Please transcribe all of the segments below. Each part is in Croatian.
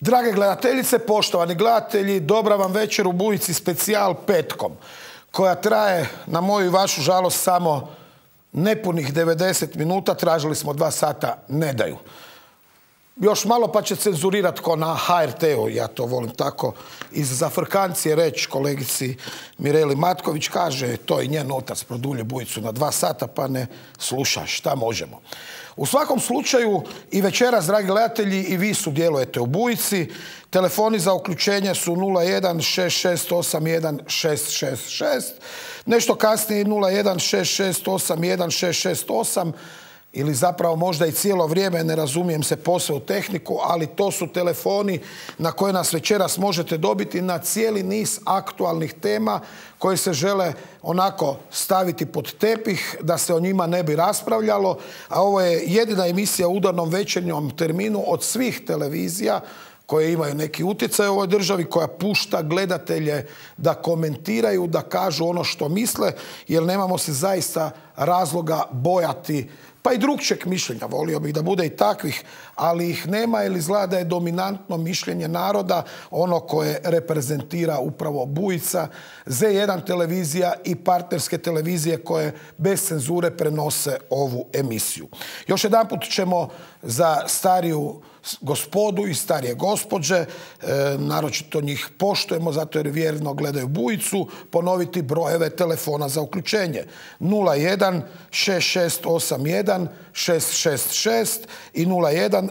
Drage gledateljice, poštovani gledatelji, dobra vam večer u Bujici specijal petkom, koja traje, na moju i vašu žalost, samo nepunih 90 minuta. Tražili smo 2 sata, ne daju. Još malo pa će cenzurirat ko na HRT-u, ja to volim tako iz zafrkancije reći kolegici Mireli Matković, kaže to i njen otac produlje Bujicu na 2 sata pa ne sluša, šta možemo. U svakom slučaju i večeras, dragi gledatelji, i vi sudjelujete u Bujici. Telefoni za uključenje su 0166816666, nešto kasnije 0166816668, ili zapravo možda i cijelo vrijeme, ne razumijem se posve u tehniku, ali to su telefoni na koje nas večeras možete dobiti na cijeli niz aktualnih tema koje se žele onako staviti pod tepih, da se o njima ne bi raspravljalo, a ovo je jedina emisija u udarnom večernjem terminu od svih televizija koje imaju neki utjecaj u ovoj državi, koja pušta gledatelje da komentiraju, da kažu ono što misle, jer nemamo se zaista razloga bojati pa i drugčijeg mišljenja. Volio bih da bude i takvih, ali ih nema, jer izgleda da je dominantno mišljenje naroda ono koje reprezentira upravo Bujica, Z1 televizija i partnerske televizije koje bez cenzure prenose ovu emisiju. Još jedanput ćemo za stariju gospodu i starije gospođe, naročito njih poštujemo zato jer vjerno gledaju Bujicu, ponoviti brojeve telefona za uključenje: 01 6681 666 i 01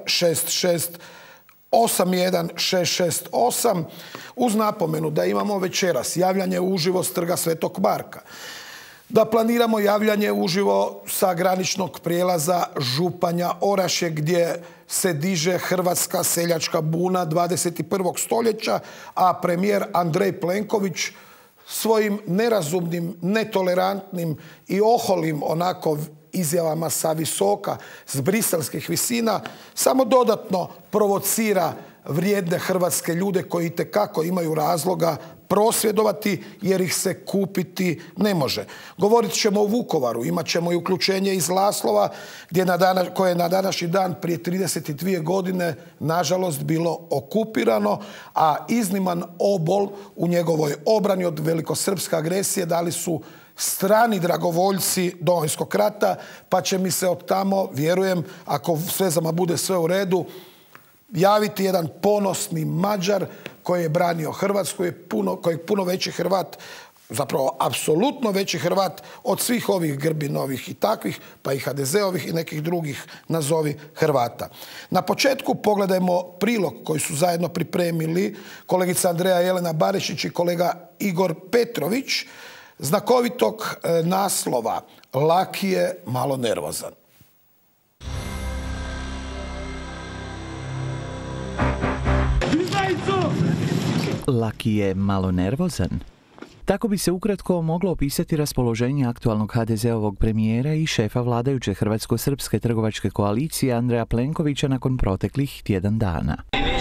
6681 668, uz napomenu da imamo večeras javljanje uživo s Trga Svetog Marka, da planiramo javljanje uživo sa graničnog prijelaza Županja Orašje, gdje se diže hrvatska seljačka buna 21. stoljeća, a premijer Andrej Plenković svojim nerazumnim, netolerantnim i oholim onako izjavama sa visoka, s briselskih visina, samo dodatno provocira vrijedne hrvatske ljude koji itekako imaju razloga prosvjedovati, jer ih se kupiti ne može. Govorit ćemo o Vukovaru, imat ćemo i uključenje iz Laslova, koje je na današnji dan prije 32 godine nažalost bilo okupirano, a izniman obol u njegovoj obrani od velikosrpske agresije dali su strani dragovoljci Domovinskog rata, pa će mi se od tamo, vjerujem, ako s vezama bude sve u redu, javiti jedan ponosni Mađar koji je branio Hrvatsku, koji je puno veći Hrvat, zapravo apsolutno veći Hrvat od svih ovih Grbinovih i takvih, pa i HDZ-ovih i nekih drugih nazovi Hrvata. Na početku pogledajmo prilog koji su zajedno pripremili kolegica Andreja Jelena Barišić i kolega Igor Petrović, znakovitog naslova "Laki je malo nervozan". Laki je malo nervozan. Tako bi se ukratko moglo opisati raspoloženje aktualnog HDZ-ovog premijera i šefa vladajuće hrvatsko-srpske trgovačke koalicije Andreja Plenkovića nakon proteklih tjedan dana.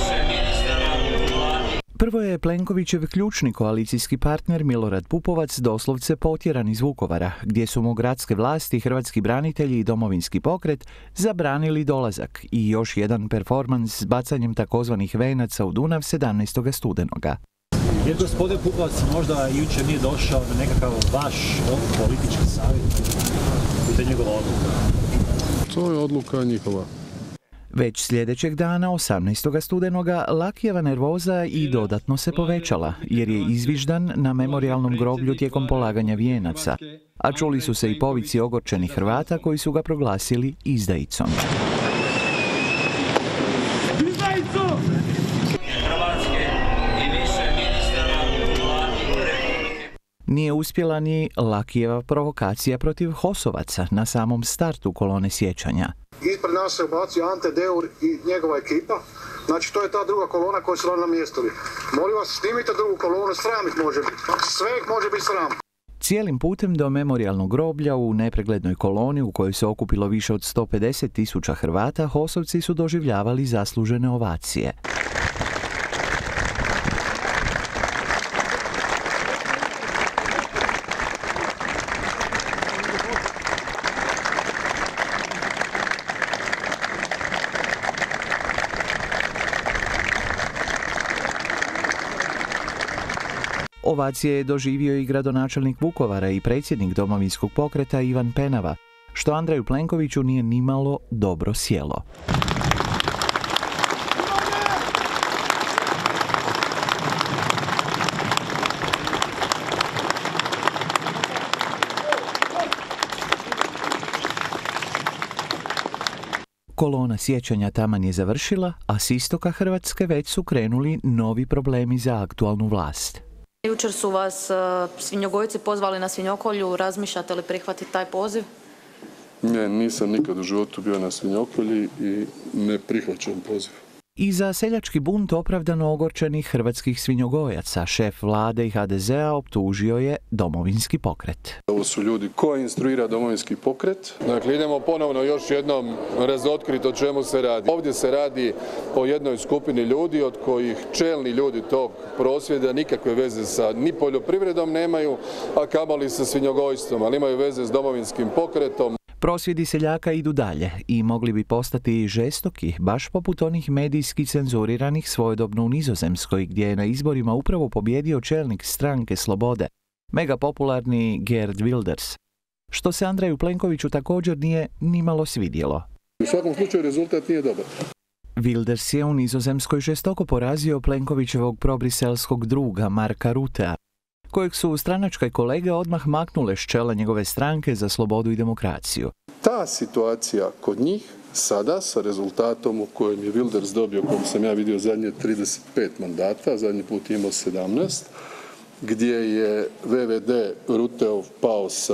Prvo je Plenkovićev ključni koalicijski partner Milorad Pupovac doslovce potjeran iz Vukovara, gdje su mu gradske vlasti, hrvatski branitelji i Domovinski pokret zabranili dolazak i još jedan performans s bacanjem takozvanih venaca u Dunav 17. studenoga. Jer gospodin Pupovac možda jučer nije došao na nekakav vaš politički savjet, to je njegova odluka? To je odluka njihova. Već sljedećeg dana, 18. studenoga, Lakijeva nervoza i dodatno se povećala, jer je izviždan na memorijalnom groblju tijekom polaganja vijenaca, a čuli su se i povici ogorčenih Hrvata koji su ga proglasili izdajicom. Nije uspjela ni Lakijeva provokacija protiv Hosovaca na samom startu kolone sjećanja. Ispred nas se ubacio Ante Deur i njegova ekipa. Znači, to je ta druga kolona koja su nam namjestili. Molim vas, snimite drugu kolonu, sram ih može biti. Sve ih može biti sram. Cijelim putem do memorijalnog groblja u nepreglednoj koloni u kojoj se okupilo više od 150.000 Hrvata, Hosovci su doživljavali zaslužene ovacije. Ovacije je doživio i gradonačelnik Vukovara i predsjednik Domovinskog pokreta Ivan Penava, što Andreju Plenkoviću nije nimalo dobro sjelo. Kolona sjećanja taman je završila, a s istoka Hrvatske već su krenuli novi problemi za aktualnu vlast. Jučer su vas svinjogojci pozvali na svinjokolju, razmišljate li prihvatiti taj poziv? Ne, nisam nikad u životu bio na svinjokolji i ne prihvaćam poziv. I za seljački bunt opravdano ogorčenih hrvatskih svinjogojaca šef vlade i HDZ-a optužio je Domovinski pokret. Ovo su ljudi koji instruira Domovinski pokret. Dakle, idemo ponovno još jednom razotkriti o čemu se radi. Ovdje se radi o jednoj skupini ljudi od kojih čelni ljudi tog prosvjeda nikakve veze sa ni poljoprivredom nemaju, a kamoli sa svinjogojstvom, ali imaju veze s Domovinskim pokretom. Prosvjedi seljaka idu dalje i mogli bi postati žestoki, baš poput onih medijski cenzuriranih svojedobno u Nizozemskoj, gdje je na izborima upravo pobjedio čelnik stranke Slobode, megapopularni Geert Wilders, što se Andreju Plenkoviću također nije nimalo svidjelo. U svakom slučaju rezultat nije dobar. Wilders je u Nizozemskoj žestoko porazio Plenkovićevog probriselskog druga Marka Ruttea, kojeg su stranačke kolege odmah maknule s čela njegove stranke za slobodu i demokraciju. Ta situacija kod njih sada sa rezultatom u kojem je Wilders dobio, koliko sam ja vidio, zadnje 35 mandata, zadnji put imao 17, gdje je VVD Rutteov pao sa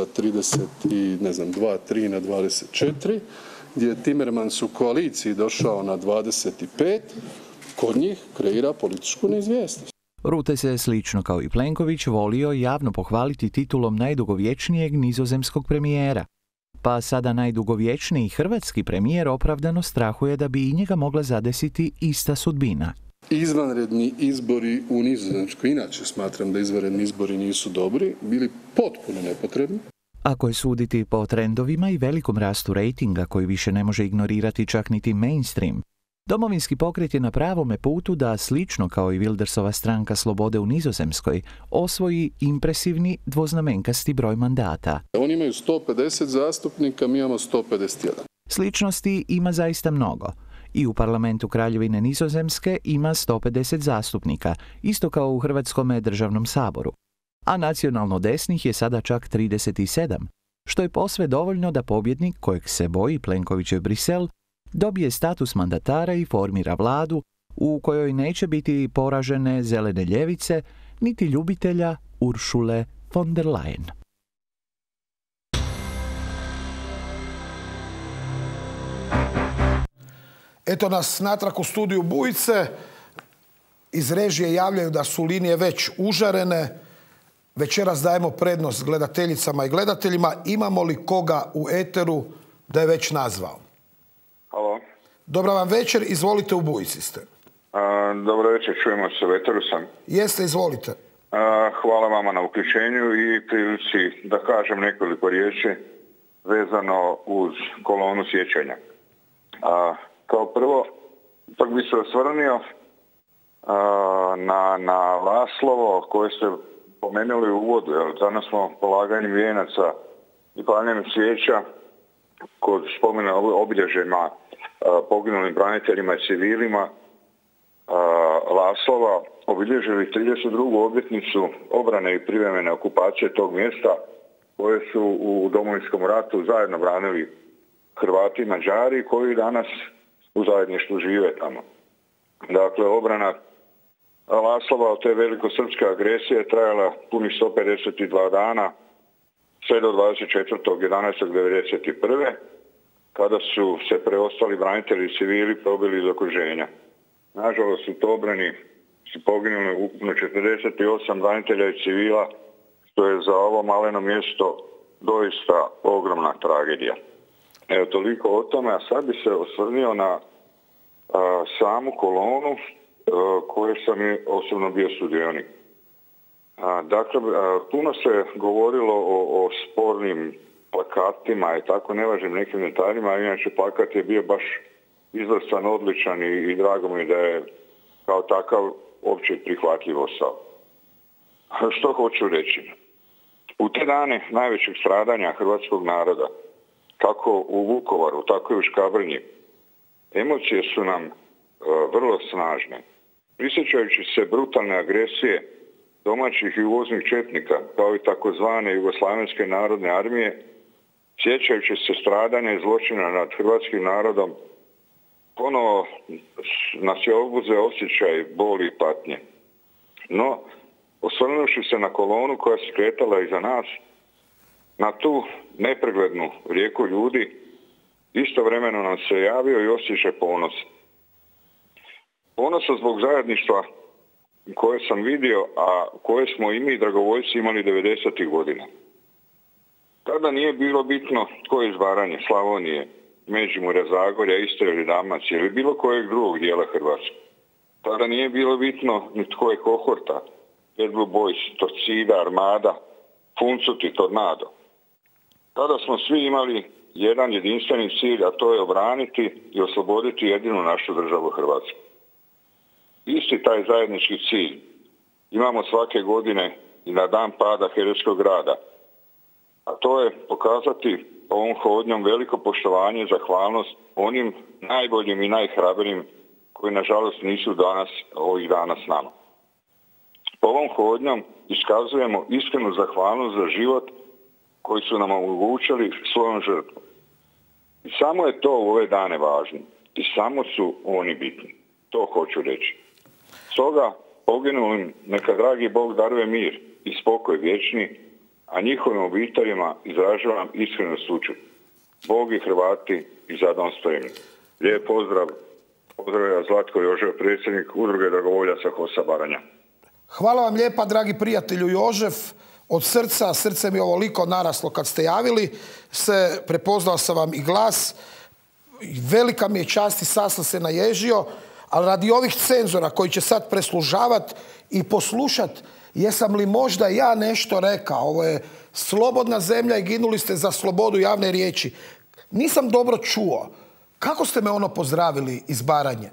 32-3 na 24, gdje je Timmermans u koaliciji došao na 25, kod njih kreira političku neizvjesnost. Rutte se, slično kao i Plenković, volio javno pohvaliti titulom najdugovječnijeg nizozemskog premijera, pa sada najdugovječniji hrvatski premijer opravdano strahuje da bi i njega mogla zadesiti ista sudbina. Izvanredni izbori u Nizozemskoj, inače smatram da izvanredni izbori nisu dobri, bili potpuno nepotrebni. Ako je suditi po trendovima i velikom rastu rejtinga koji više ne može ignorirati čak niti mainstream, Domovinski pokret je na pravome putu da, slično kao i Wildersova stranka Slobode u Nizozemskoj, osvoji impresivni dvoznamenkasti broj mandata. Oni imaju 150 zastupnika, mi imamo 151. Sličnosti ima zaista mnogo. I u parlamentu Kraljevine Nizozemske ima 150 zastupnika, isto kao u Hrvatskome državnom saboru. A nacionalno desnih je sada čak 37, što je posve dovoljno da pobjednik, kojeg se boji Plenkovićev Brisel, dobije status mandatara i formira vladu u kojoj neće biti poražene zelene ljevice niti ljubitelja Ursule von der Leyen. Eto nas natrag u studiju Bujice. Iz režije javljaju da su linije već užarene. Večeras dajemo prednost gledateljicama i gledateljima. Imamo li koga u eteru da je već nazvao? Halo. Dobra vam večer, izvolite, u Bujici ste. Dobro večer, čujemo se, u eteru sam. Jeste, izvolite. Hvala vama na uključenju i prilici da kažem nekoliko riječi vezano uz kolonu sjećanja. Kao prvo, ipak bi se osvrnio na Laslovo koje ste pomenuli u uvodu. Danas smo polaganjem vijenaca i paljenjem svijeća kod spomena obilježjima poginulim braniteljima i civilima Laslova obilježili 32. obljetnicu obrane i privremene okupacije tog mjesta koje su u Domovinskom ratu zajedno branili Hrvati i Mađari koji danas u zajedništvu žive tamo. Dakle, obrana Laslova od te velikosrpske agresije trajala punih 152 dana sve do 24.11.1991. kada su se preostali branitelji i civili probili iz okruženja. Nažalost, u toj obrani su poginuli ukupno 48 branitelja i civila, što je za ovo maleno mjesto doista ogromna tragedija. Evo, toliko o tome, a sad bi se osvrnio na samu kolonu koje sam i osobno bio sudionik. Dakle, puno se govorilo o spornim plakatima i tako nevažnim nekim detaljima, inače plakat je bio baš izvrstan, odličan i drago mi da je kao takav opće prihvatljiv ostao. što hoću reći? U te dane najvećeg stradanja hrvatskog naroda, kako u Vukovaru, tako i u Škabrnji, emocije su nam vrlo snažne. Prisjećajući se brutalne agresije domaćih i uvoznih četnika, kao i takozvane Jugoslavenske narodne armije, sjećajući se stradanja i zločina nad hrvatskim narodom, ponovo nas je obuzeo osjećaj boli i patnje. No, osvrnuši se na kolonu koja se kretala iza nas, na tu nepreglednu rijeku ljudi, istovremeno nam se javio i osjećaj ponosa. Ponosa zbog zajedništva koje sam vidio, a koje smo i mi dragovoljci imali 90. godina. Tada nije bilo bitno tko je iz Baranje, Slavonije, Međimurja, Zagorja, Istre ili Dalmacije ili bilo kojeg drugog dijela Hrvatske. Tada nije bilo bitno ni tko je kohorta, Bad Blue Boys, Torcida, Armada, Funcut i Tornado. Tada smo svi imali jedan jedinstveni cilj, a to je obraniti i osloboditi jedinu našu državu Hrvatsku. Isti taj zajednički cilj imamo svake godine i na dan pada Herojskog grada, a to je pokazati ovom hodnjom veliko poštovanje i zahvalnost onim najboljim i najhrabrijim koji nažalost nisu ovih dana s nama. Ovom hodnjom iskazujemo iskrenu zahvalnost za život koji su nam omogućili svojom žrtvom. I samo je to u ove dane važno. I samo su oni bitni. To hoću reći. Stoga poginulim neka dragi Bog daruje mir i spokoj vječni, a njihovim obiteljima izražavam iskrenu sućut. Bog i Hrvati i za dom spremni. Lijep pozdrav. Pozdravlja Zlatko Jožev, predsjednik Udruge dragovoljaca HOS-a Baranja. Hvala vam lijepa, dragi prijatelju Jožef. Od srca, srce mi je ovoliko naraslo kad ste javili se, prepoznao sam vam i glas. Velika mi je čast i sad sam se naježio, ali radi ovih cenzora koji će sad preslužavati i poslušati, jesam li možda ja nešto rekao. Ovo je slobodna zemlja i ginuli ste za slobodu javne riječi. Nisam dobro čuo. Kako ste me ono pozdravili iz Baranje?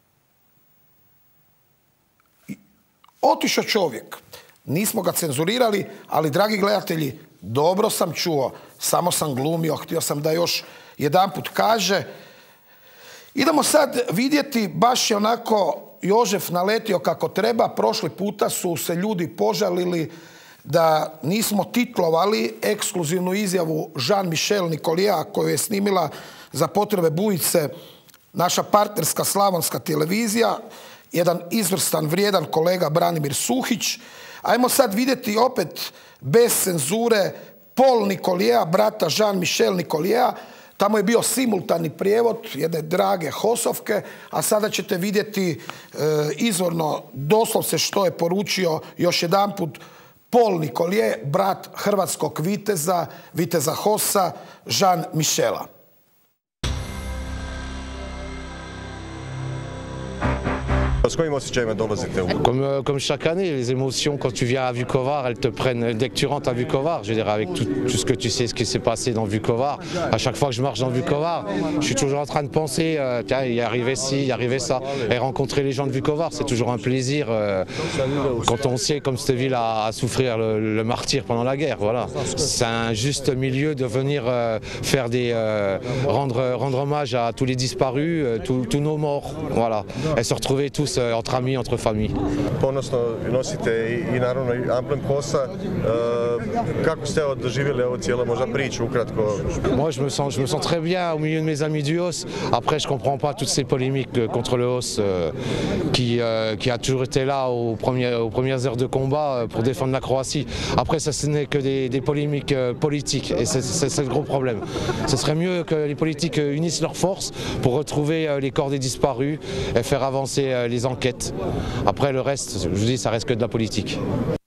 Otišao čovjek. Nismo ga cenzurirali, ali, dragi gledatelji, dobro sam čuo. Samo sam glumio. Htio sam da još jedanput kaže. Idemo sad vidjeti, baš je onako Jožef naletio kako treba. Prošli puta su se ljudi požalili da nismo titlovali ekskluzivnu izjavu Jean-Michel Nicolia koju je snimila za potrebe Bujice naša partnerska slavonska televizija, jedan izvrstan, vrijedan kolega Branimir Suhić. Ajmo sad vidjeti opet bez cenzure Paul Nicolia, brata Jean-Michel Nicolia. Tamo je bio simultani prijevod jedne drage Hosovke, a sada ćete vidjeti izvorno doslovce što je poručio još jedanput Paul Nicolia, brat hrvatskog viteza Hossa, Jean-Michela. S kojim osjećajima dolazite u... Comme chaque année, les émotions quand tu viens à Vukovar, elles te prennent dès que tu rentres à Vukovar. Je veux dire, avec tout ce que tu sais, ce qui s'est passé dans Vukovar, à chaque fois que je marche dans Vukovar, je suis toujours en train de penser, tiens, il y arrivait ci, il y arrivait ça. Et rencontrer les gens de Vukovar, c'est toujours un plaisir quand on sait comme cette ville a souffert le martyr pendant la guerre. Voilà, c'est un juste milieu de venir faire rendre hommage à tous les disparus, tous nos morts. Voilà, et se retrouver tous entre amis, entre familles. Ponosno nosite i naravno amblem HOS-a. Kako ste doživjeli ovo cijelo možda priču ukratko? Moi je me sens très bien au milieu de mes amis du HOS. Après je comprends pas toutes ces polémiques contre le HOS qui a toujours été là aux premières heures de combat pour défendre la Croatie. Après ça ce n'est que des polémiques politiques et c'est le gros problème. Ce serait mieux que les politiques unissent leurs forces pour retrouver les corps des disparus et faire avancer les enquêtes. Après le reste, je vous dis, ça reste que de la politique.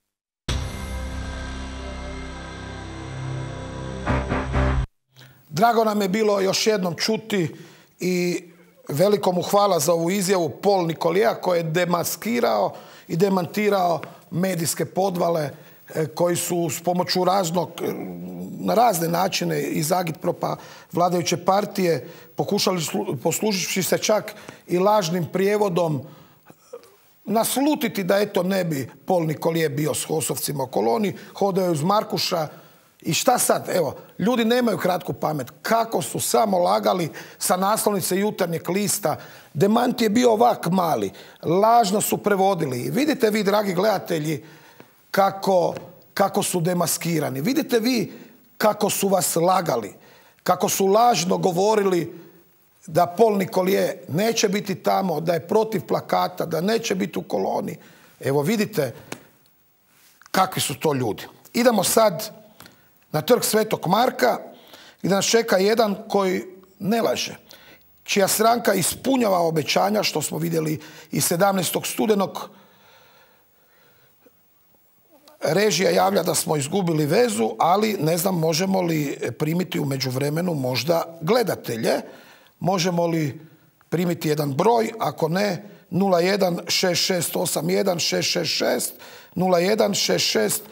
Drago nam je bilo još jednom čuti i veliko mu hvala za ovu izjavu Paul Nicolia koji je demaskirao i demantirao medijske podvale koji su s pomoću na razne načine iz agitpropa vladajuće partije pokušali posluživši se čak i lažnim prijevodom naslutiti da eto ne bi Pol Nikolije bio s HOS-ovcima u koloni, hodao je uz Markuša. I šta sad? Evo, ljudi nemaju kratku pamet. Kako su samo lagali sa naslovnice Jutarnjeg lista. Demant je bio ovak mali. Lažno su prevodili. I vidite vi, dragi gledatelji, kako su demaskirani. Vidite vi kako su vas lagali. Kako su lažno govorili da Pol Nikolije neće biti tamo, da je protiv plakata, da neće biti u koloni. Evo vidite kakvi su to ljudi. Idemo sad na trg Svetog Marka, gdje nas čeka jedan koji ne laže, čija stranka ispunjava obećanja, što smo vidjeli i 17. studenog. Režija javlja da smo izgubili vezu, ali ne znam možemo li primiti u međuvremenu možda gledatelje. Možemo li primiti jedan broj, ako ne 016681 666,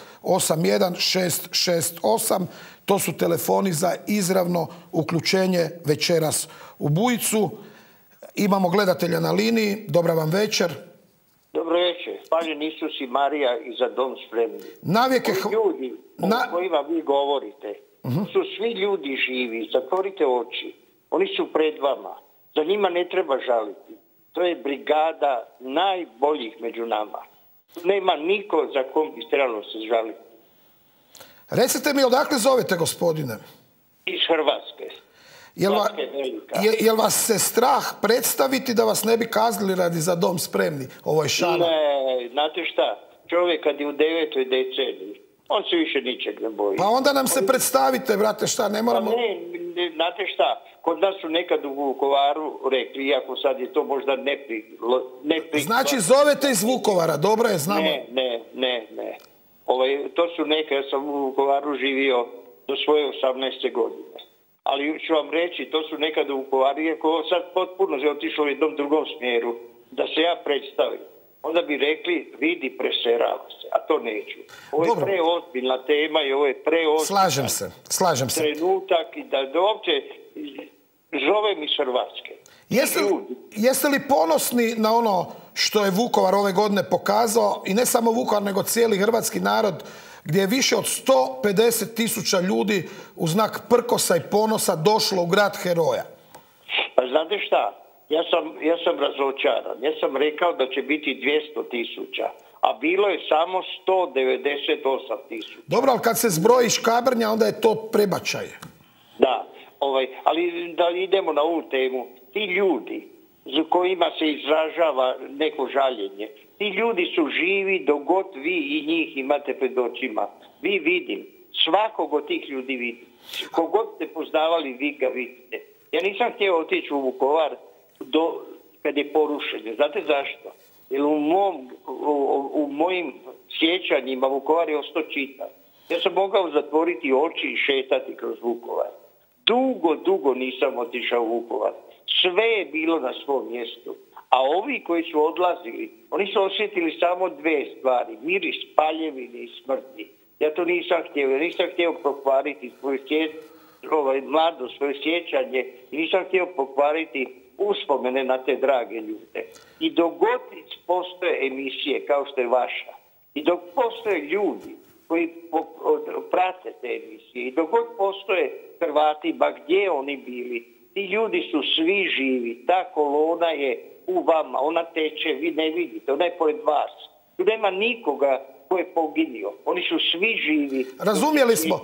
016681 to su telefoni za izravno uključenje večeras u Bujicu. Imamo gledatelja na liniji. Dobra vam večer. Dobro večer. Hvaljen Isus i Marija i za dom spremni. Navijek je... Ljudi o kojima vi govorite, su svi ljudi živi. Zatvorite oči. Oni su pred vama. Za njima ne treba žaliti. To je brigada najboljih među nama. Nema niko za kom bi trebalo se žaliti. Recite mi, odakle zovete, gospodine? Iz Hrvatske. Jel vas se strah predstaviti da vas ne bi kaznili radi za dom spremni? Ovo je šala. Ne, znate šta? Čovjek kad je u 9. deceniji, on se više ničeg ne boji. Pa onda nam se predstavite, brate, šta, ne moramo... Ne, znate šta? Kod nas su nekad u Vukovaru rekli, iako sad je to možda neprikladno. Znači zovete iz Vukovara, dobro je, znamo. Ne. To su neke, ja sam u Vukovaru živio do svoje 18. godine. Ali ću vam reći, to su nekad u Vukovaru, iako sad potpuno je otišlo u jednom drugom smjeru, da se ja predstavim. Onda bi rekli, vidi, preserava se, a to neću. Ovo je preozbiljna tema i ovo je preozbiljna Slažem se. trenutak i da uopće zovem iz Hrvatske. Jeste li ponosni na ono što je Vukovar ove godine pokazao, i ne samo Vukovar, nego cijeli hrvatski narod, gdje je više od 150.000 ljudi u znak prkosa i ponosa došlo u grad heroja? Pa znate šta? Ja sam razočaran. Ja sam rekao da će biti 200.000, a bilo je samo 198.000. Dobro, ali kad se zbroji Škabrnja, onda je to prebačaj. Da, ali da idemo na ovu temu. Ti ljudi za kojima se izražava neko žaljenje, ti ljudi su živi dok god vi i njih imate pred očima. Vi vidim, svakog od tih ljudi vidim. Kogod ste poznavali, vi ga vidite. Ja nisam htio otići u Vukovar kad je porušen. Znate zašto? Jer u mojim sjećanjima Vukovar je ostao čitan. Ja sam mogao zatvoriti oči i šetati kroz Vukovar. Dugo nisam otišao u Vukovar. Sve je bilo na svom mjestu. A ovi koji su odlazili, oni su osjetili samo dve stvari. Miris paljevine i smrti. Ja to nisam htio. Ja nisam htio pokvariti svoju mladost, svoje sjećanje. I nisam htio pokvariti uspomene na te drage ljude. I dok god postoje emisije kao što je vaša, i dok postoje ljudi koji prate te emisije, i dok god postoje Hrvati, ba gdje oni bili, ti ljudi su svi živi. Ta kolona je u vama, ona teče, vi ne vidite, ona je pored vas. Tu nema nikoga ko je poginio. Oni su svi živi. Razumjeli smo.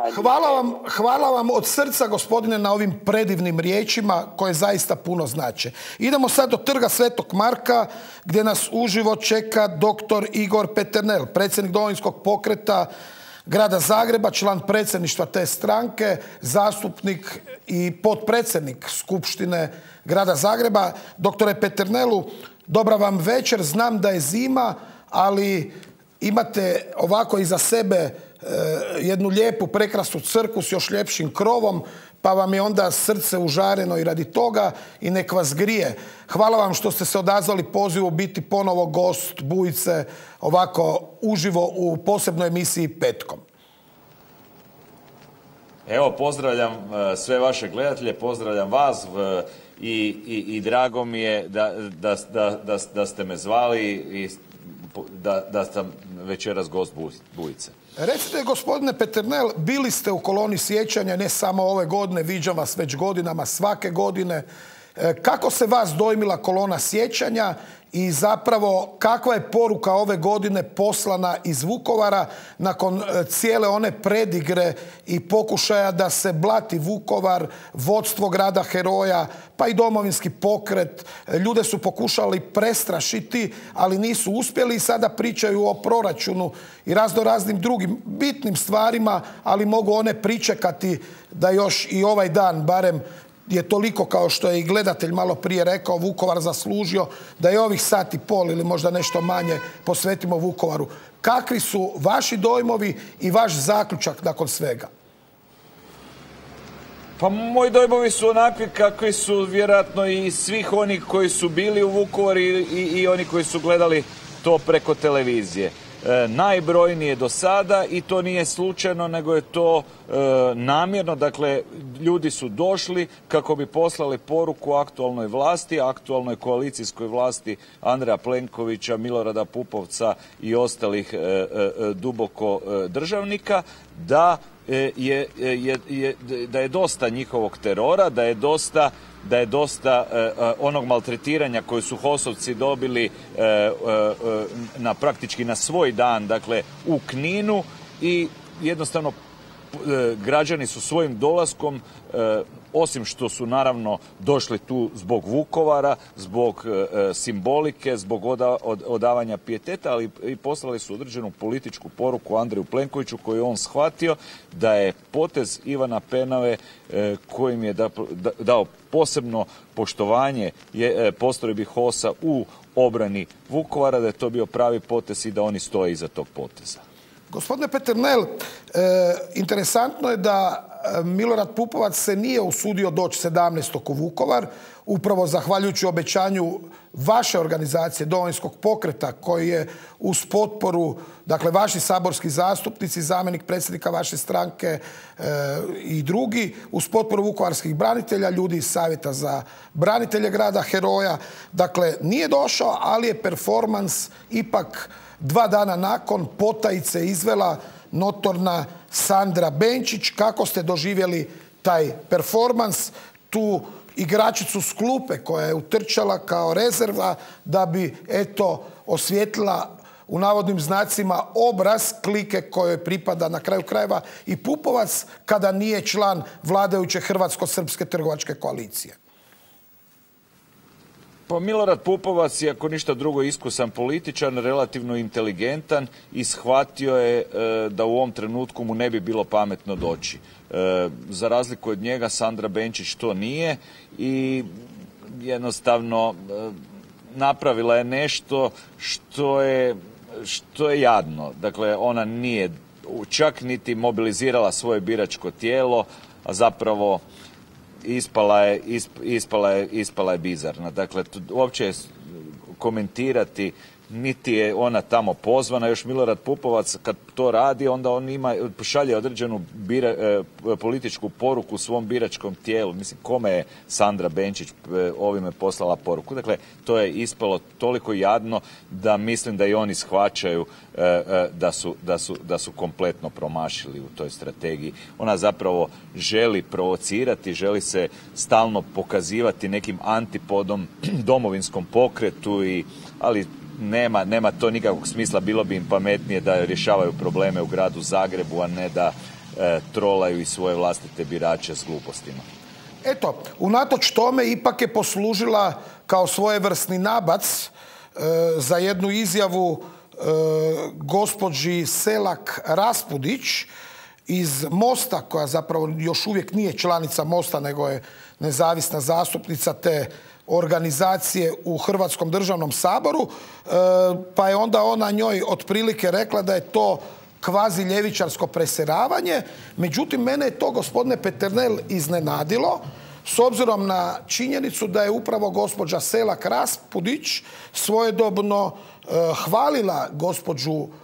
Hvala vam od srca, gospodine, na ovim predivnim riječima koje zaista puno znače. Idemo sad do trga Svetog Marka, gdje nas uživo čeka dr. Igor Peternel, predsjednik Domovinskog pokreta grada Zagreba, član predsjedništva te stranke, zastupnik i potpredsjednik Skupštine grada Zagreba. Doktore Peternelu, dobra vam večer. Znam da je zima, ali imate ovako iza sebe jednu lijepu, prekrasnu crkvu s još ljepšim krovom, pa vam je onda srce užareno i radi toga i nek vas grije. Hvala vam što ste se odazvali pozivu biti ponovo gost Bujice ovako uživo u posebnoj emisiji petkom. Evo, pozdravljam sve vaše gledatelje, pozdravljam vas i drago mi je da ste me zvali i da sam večeras gost Bujice. Recite, gospodine Peternel, bili ste u koloni sjećanja ne samo ove godine, viđam vas već godinama, svake godine. Kako se vas dojmila kolona sjećanja i zapravo kakva je poruka ove godine poslana iz Vukovara nakon cijele one predigre i pokušaja da se blati Vukovar, vodstvo grada heroja, pa i Domovinski pokret. Ljude su pokušali prestrašiti, ali nisu uspjeli i sada pričaju o proračunu i raznim drugim bitnim stvarima, ali mogu one pričekati da još i ovaj dan barem je toliko, kao što je i gledatelj malo prije rekao, Vukovar zaslužio da je ovih sat i pol ili možda nešto manje posvetimo Vukovaru. Kakvi su vaši dojmovi i vaš zaključak nakon svega? Pa moji dojmovi su onakvi kakvi su vjerojatno i svih onih koji su bili u Vukovaru i oni koji su gledali to preko televizije. Najbrojnije do sada i to nije slučajno, nego je to namjerno. Dakle, ljudi su došli kako bi poslali poruku aktualnoj vlasti, aktualnoj koalicijskoj vlasti Andreja Plenkovića, Milorada Pupovca i ostalih duboko državnika, da je dosta njihovog terora, da je dosta onog maltretiranja koje su HOS-ovci dobili praktički na svoj dan, dakle u Kninu, i jednostavno građani su svojim dolaskom, osim što su naravno došli tu zbog Vukovara, zbog simbolike, zbog odavanja pijeteta, ali i poslali su određenu političku poruku Andreju Plenkoviću koju je on shvatio da je potez Ivana Penave kojim je dao posebno poštovanje postrojbi HOS-a u obrani Vukovara, da je to bio pravi potez i da oni stoje iza tog poteza. Gospodine Peternel, interesantno je da Milorad Pupovac se nije usudio doći 17. u Vukovar, upravo zahvaljujući obećanju vaše organizacije Domovinskog pokreta, koji je uz potporu, dakle vaši saborski zastupnici, zamjenik predsjednika vaše stranke i drugi, uz potporu vukovarskih branitelja, ljudi iz Savjeta za branitelje grada heroja. Dakle, nije došao, ali je performans ipak 2 dana nakon potajice izvela notorna Sandra Benčić. Kako ste doživjeli taj performans, tu igračicu s klupe koja je utrčala kao rezerva da bi, eto, osvijetlila u navodnim znacima obraz klike kojoj pripada na kraju krajeva i Pupovac kada nije član vladajuće hrvatsko-srpske trgovačke koalicije? Pa Milorad Pupovac je, ako ništa drugo, iskusan političar, relativno inteligentan i shvatio je da u ovom trenutku mu ne bi bilo pametno doći. Za razliku od njega, Sandra Benčić to nije i jednostavno napravila je nešto što je jadno. Dakle, ona nije čak niti mobilizirala svoje biračko tijelo, a zapravo ispala je bizarna. Dakle, uopće komentirati, niti je ona tamo pozvana. Još Milorad Pupovac kad to radi, onda on šalje određenu političku poruku svom biračkom tijelu. Mislim, kome je Sandra Benčić ovime poslala poruku? Dakle, to je ispalo toliko jadno da mislim da i oni shvaćaju da su kompletno promašili u toj strategiji. Ona zapravo želi provocirati, želi se stalno pokazivati nekim antipodom Domovinskom pokretu, ali nema to nikakvog smisla. Bilo bi im pametnije da rješavaju probleme u gradu Zagrebu, a ne da trolaju i svoje vlastite birače s glupostima. Eto, unatoč tome ipak je poslužila kao svojevrsni nabac za jednu izjavu gospođi Selak Raspudić iz Mosta, koja zapravo još uvijek nije članica Mosta, nego je nezavisna zastupnica te organizacije u Hrvatskom državnom saboru, pa je onda ona njoj otprilike rekla da je to kvazi ljevičarsko preseravanje. Međutim, mene je to, gospodine Peternel, iznenadilo, s obzirom na činjenicu da je upravo gospođa Selak Raspudić svojedobno hvalila gospođu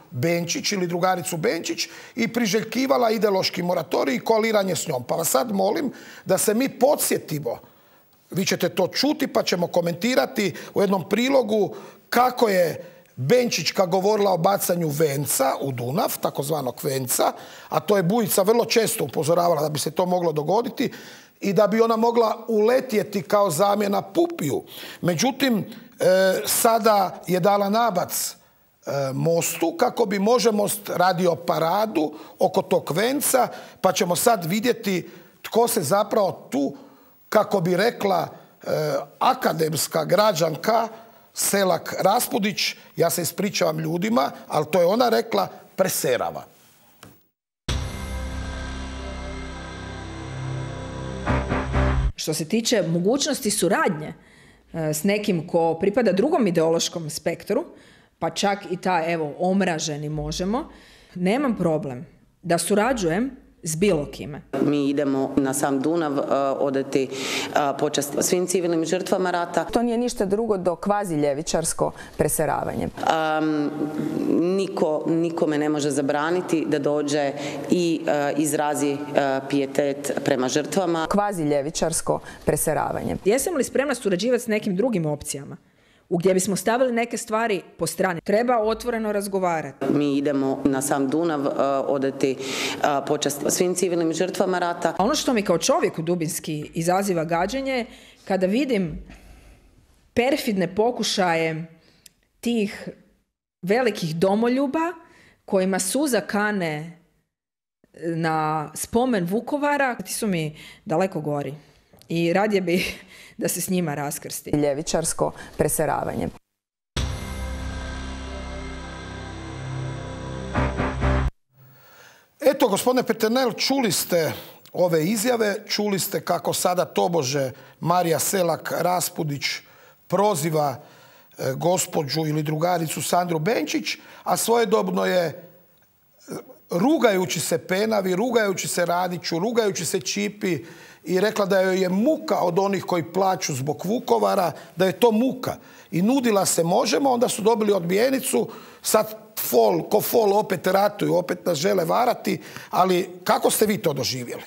Benčić ili drugaricu Benčić i priželjkivala ideološki moratorij i koaliranje s njom. Pa vas sad molim da se mi podsjetimo, vi ćete to čuti pa ćemo komentirati u jednom prilogu kako je Benčićka govorila o bacanju venca u Dunav, takozvanog venca, a to je Bujica vrlo često upozoravala da bi se to moglo dogoditi i da bi ona mogla uletjeti kao zamjena Pupiju. Međutim, sada je dala nabac Mostu kako bi Možemost radio paradu oko tog venca, pa ćemo sad vidjeti tko se zapravo tu, kako bi rekla akademska građanka Selak Raspudić, ja se ispričavam ljudima, ali to je ona rekla, preserava. Što se tiče mogućnosti suradnje s nekim ko pripada drugom ideološkom spektru, pa čak i taj, evo, omraženi Možemo, nemam problem da surađujem s bilo kime. Mi idemo na sam Dunav odati počast svim civilnim žrtvama rata. To nije ništa drugo do kvazi ljevičarsko preseravanje. Nikome ne može zabraniti da dođe i izrazi pijetet prema žrtvama. Kvazi ljevičarsko preseravanje. Jesam li spremna surađivati s nekim drugim opcijama u gdje bismo stavili neke stvari po strani? Treba otvoreno razgovarati. Mi idemo na sam Dunav odati počast svim civilnim žrtvama rata. Ono što mi kao čovjeku dubinski izaziva gađenje, kada vidim perfidne pokušaje tih velikih domoljuba kojima suza kane na spomen Vukovara, ti su mi daleko gori i radije bi da se s njima raskrsti. Ljevičarsko preseravanje. Eto, gospodine Peternel, čuli ste ove izjave, čuli ste kako sada tobože Marija Selak Raspudić proziva gospođu ili drugaricu Sandru Benčić, a svojedobno je, rugajući se Penavi, rugajući se Radiću, rugajući se Ćipi, i rekla da joj je muka od onih koji plaću zbog Vukovara, da je to muka. I nudila se Možemo, onda su dobili odbijenicu, sad ko fol opet ratuju, opet nas žele varati, ali kako ste vi to doživjeli?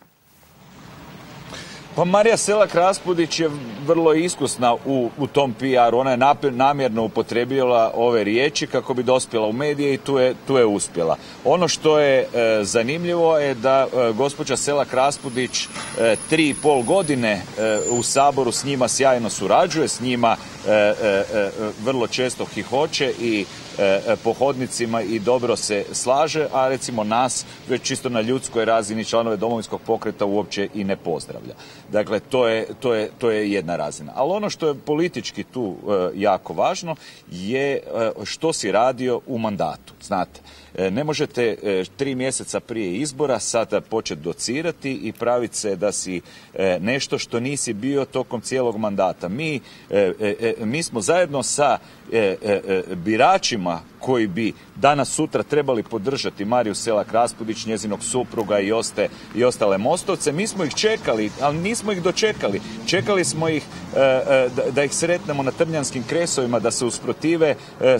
Pa Marija Selak Raspudić je vrlo iskusna u tom PR-u. Ona je namjerno upotrijebila ove riječi kako bi dospjela u medije i tu je uspjela. Ono što je zanimljivo je da gospođa Selak Raspudić 3,5 godine u Saboru s njima sjajno surađuje, s njima vrlo često hihoće i po hodnicima i dobro se slaže, a recimo nas već čisto na ljudskoj razini, članove Domovinskog pokreta, uopće i ne pozdravlja. Dakle, to je jedna razina. Ali ono što je politički tu jako važno je što si radio u mandatu. Znate, ne možete 3 mjeseca prije izbora sada početi docirati i praviti se da si nešto što nisi bio tokom cijelog mandata. Mi smo zajedno sa biračima koji bi danas sutra trebali podržati Mariju Selak Raspudić, njezinog supruga i ostale Mostovce. Mi smo ih čekali, ali nismo ih dočekali. Čekali smo ih da ih sretnemo na Trnjanskim kresovima, da se usprotive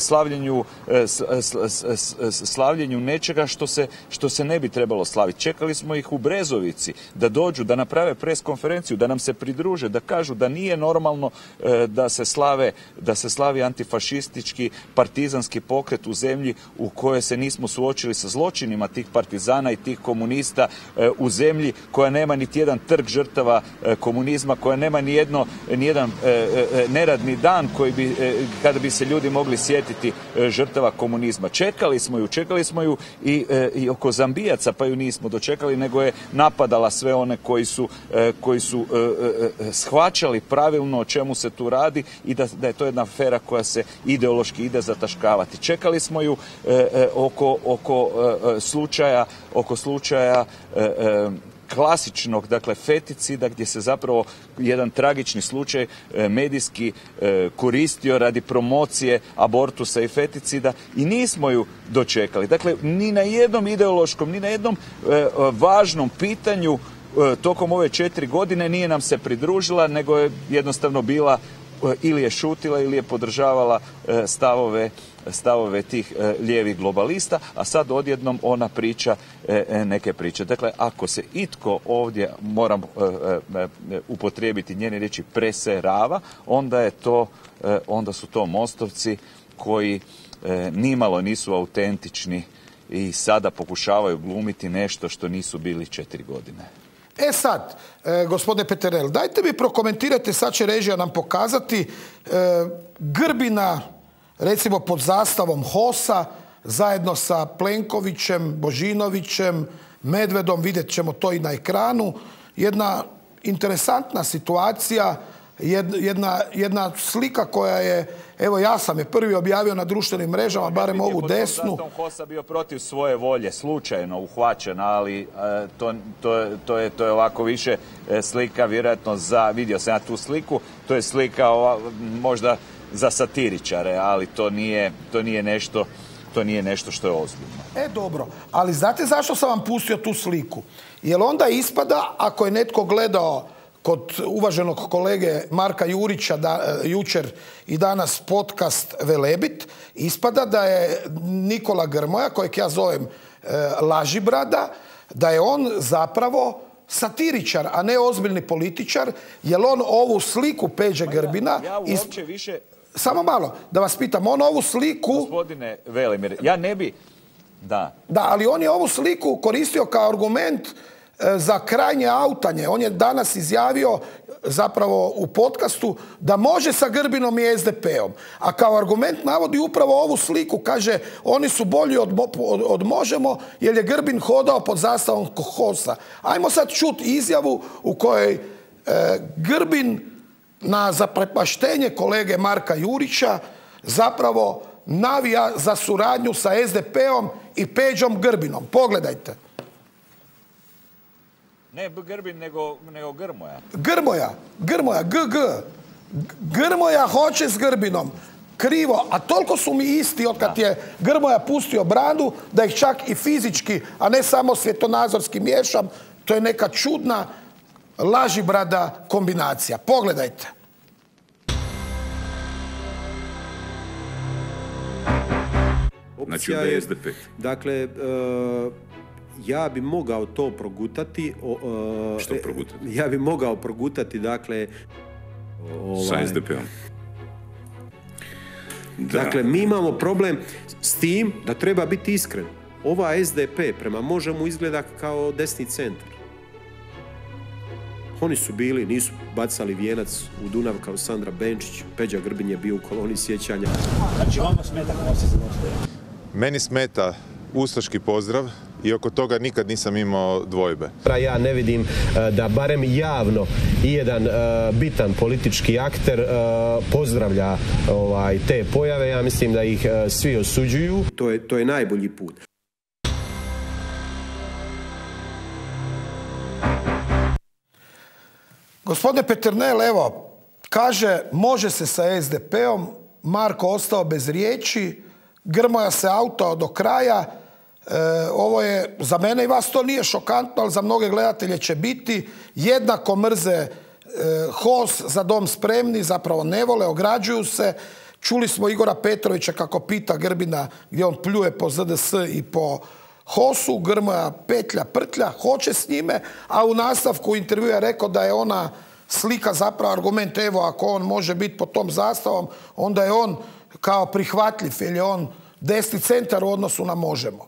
slavljenju nečega što se ne bi trebalo slaviti. Čekali smo ih u Brezovici da dođu, da naprave pres konferenciju, da nam se pridruže, da kažu da nije normalno da se slavi antifašistički partizanski pokret u zemlji u kojoj se nismo suočili sa zločinima tih partizana i tih komunista, u zemlji koja nema niti jedan trg žrtava komunizma, koja nema ni jedan neradni dan kada bi se ljudi mogli sjetiti žrtava komunizma. Čekali smo ju i oko Zambijaca, pa ju nismo dočekali, nego je napadala sve one koji su shvaćali pravilno o čemu se tu radi i da je to jedna afera koja se ideološki ide zataškavati. Čekali smo ju oko slučaja klasičnog, dakle, feticida, gdje se zapravo jedan tragični slučaj medijski koristio radi promocije abortusa i feticida i nismo ju dočekali. Dakle, ni na jednom ideološkom, ni na jednom važnom pitanju tokom ove 4 godine nije nam se pridružila, nego je jednostavno bila ili je šutila ili je podržavala stavove tih lijevih globalista, a sad odjednom ona priča neke priče. Dakle, ako se itko ovdje, moram upotrijebiti njene riječi, preserava, onda su to Mostovci koji nimalo nisu autentični i sada pokušavaju glumiti nešto što nisu bili 4 godine. E sad, gospodine Peternel, dajte mi prokomentirajte, sad će režija nam pokazati, Grbina, recimo pod zastavom HOS-a, zajedno sa Plenkovićem, Božinovićem, Medvedom, vidjet ćemo to i na ekranu, jedna interesantna situacija, jedna slika koja je, evo ja sam je prvi objavio na društvenim mrežama, barem ovu desnu. Zastavom HOS-a bio protiv svoje volje, slučajno uhvaćen, ali to je ovako više slika, vjerojatno vidio sam ja tu sliku, to je slika možda za satiričare, ali to nije nešto što je ozbiljno. Dobro, ali znate zašto sam vam pustio tu sliku? Jer onda ispada, ako je netko gledao kod uvaženog kolege Marka Jurića jučer i danas podcast Velebit, ispada da je Nikola Grmoja, kojeg ja zovem Lažibrada, da je on zapravo satiričar, a ne ozbiljni političar, jer on ovu sliku Peđe Grbina... Ja uopće više... Samo malo, da vas pitam, on ovu sliku... Gospodine Velimir, ja ne bi... Da, ali on je ovu sliku koristio kao argument za krajnje autanje. On je danas izjavio zapravo u podcastu da može sa Grbinom i SDP-om. A kao argument navodi upravo ovu sliku. Kaže, oni su bolji od Možemo jer je Grbin hodao pod zastavom HOS-a. Ajmo sad čuti izjavu u kojoj Grbin na zaprepaštenje kolege Marka Jurića zapravo navija za suradnju sa SDP-om i Peđom Grbinom. Pogledajte. Ne Grbin, nego Grmoja. Grmoja, GG. Grmoja hoće s Grbinom. Krivo, a toliko su mi isti od kad je Grmoja pustio Brandu, da ih čak i fizički, a ne samo svjetonazorski miješam. To je neka čudna Lažibrada kombinacija. Pogledajte. Znači, je SDP. Dakle, ja bi mogao to progutati. Što progutati? Ja bi mogao progutati, dakle... Sa SDP-om. Dakle, mi imamo problem s tim da treba biti iskren. Ova SDP prema Možemo izgleda kao desni centar. Oni su bili, nisu bacali vijenac u Dunav kao Sandra Benčić, Peđa Grbin je bio u koloni sjećanja. Znači, vama smeta kako se zove? Meni smeta ustaški pozdrav i oko toga nikad nisam imao dvojbe. Ja ne vidim da barem javno i jedan bitan politički akter pozdravlja te pojave. Ja mislim da ih svi osuđuju. To je najbolji put. Gospodine Peternel, evo, kaže, može se sa SDP-om, Marko ostao bez riječi, Grmoja se autao do kraja. Ovo je, za mene i vas to nije šokantno, ali za mnoge gledatelje će biti. Jednako mrze HOS, Za dom spremni, zapravo ne vole, ograđuju se. Čuli smo Igora Petrovića kako pita Grbina gdje on pljuje po ZDS i po HOS-u, Grmoja petlja, prtlja, hoće s njime, a u nastavku intervjua je rekao da je ona slika zapravo argument, evo, ako on može biti pod tom zastavom, onda je on kao prihvatljiv, jer je on desni centar u odnosu na Možemo.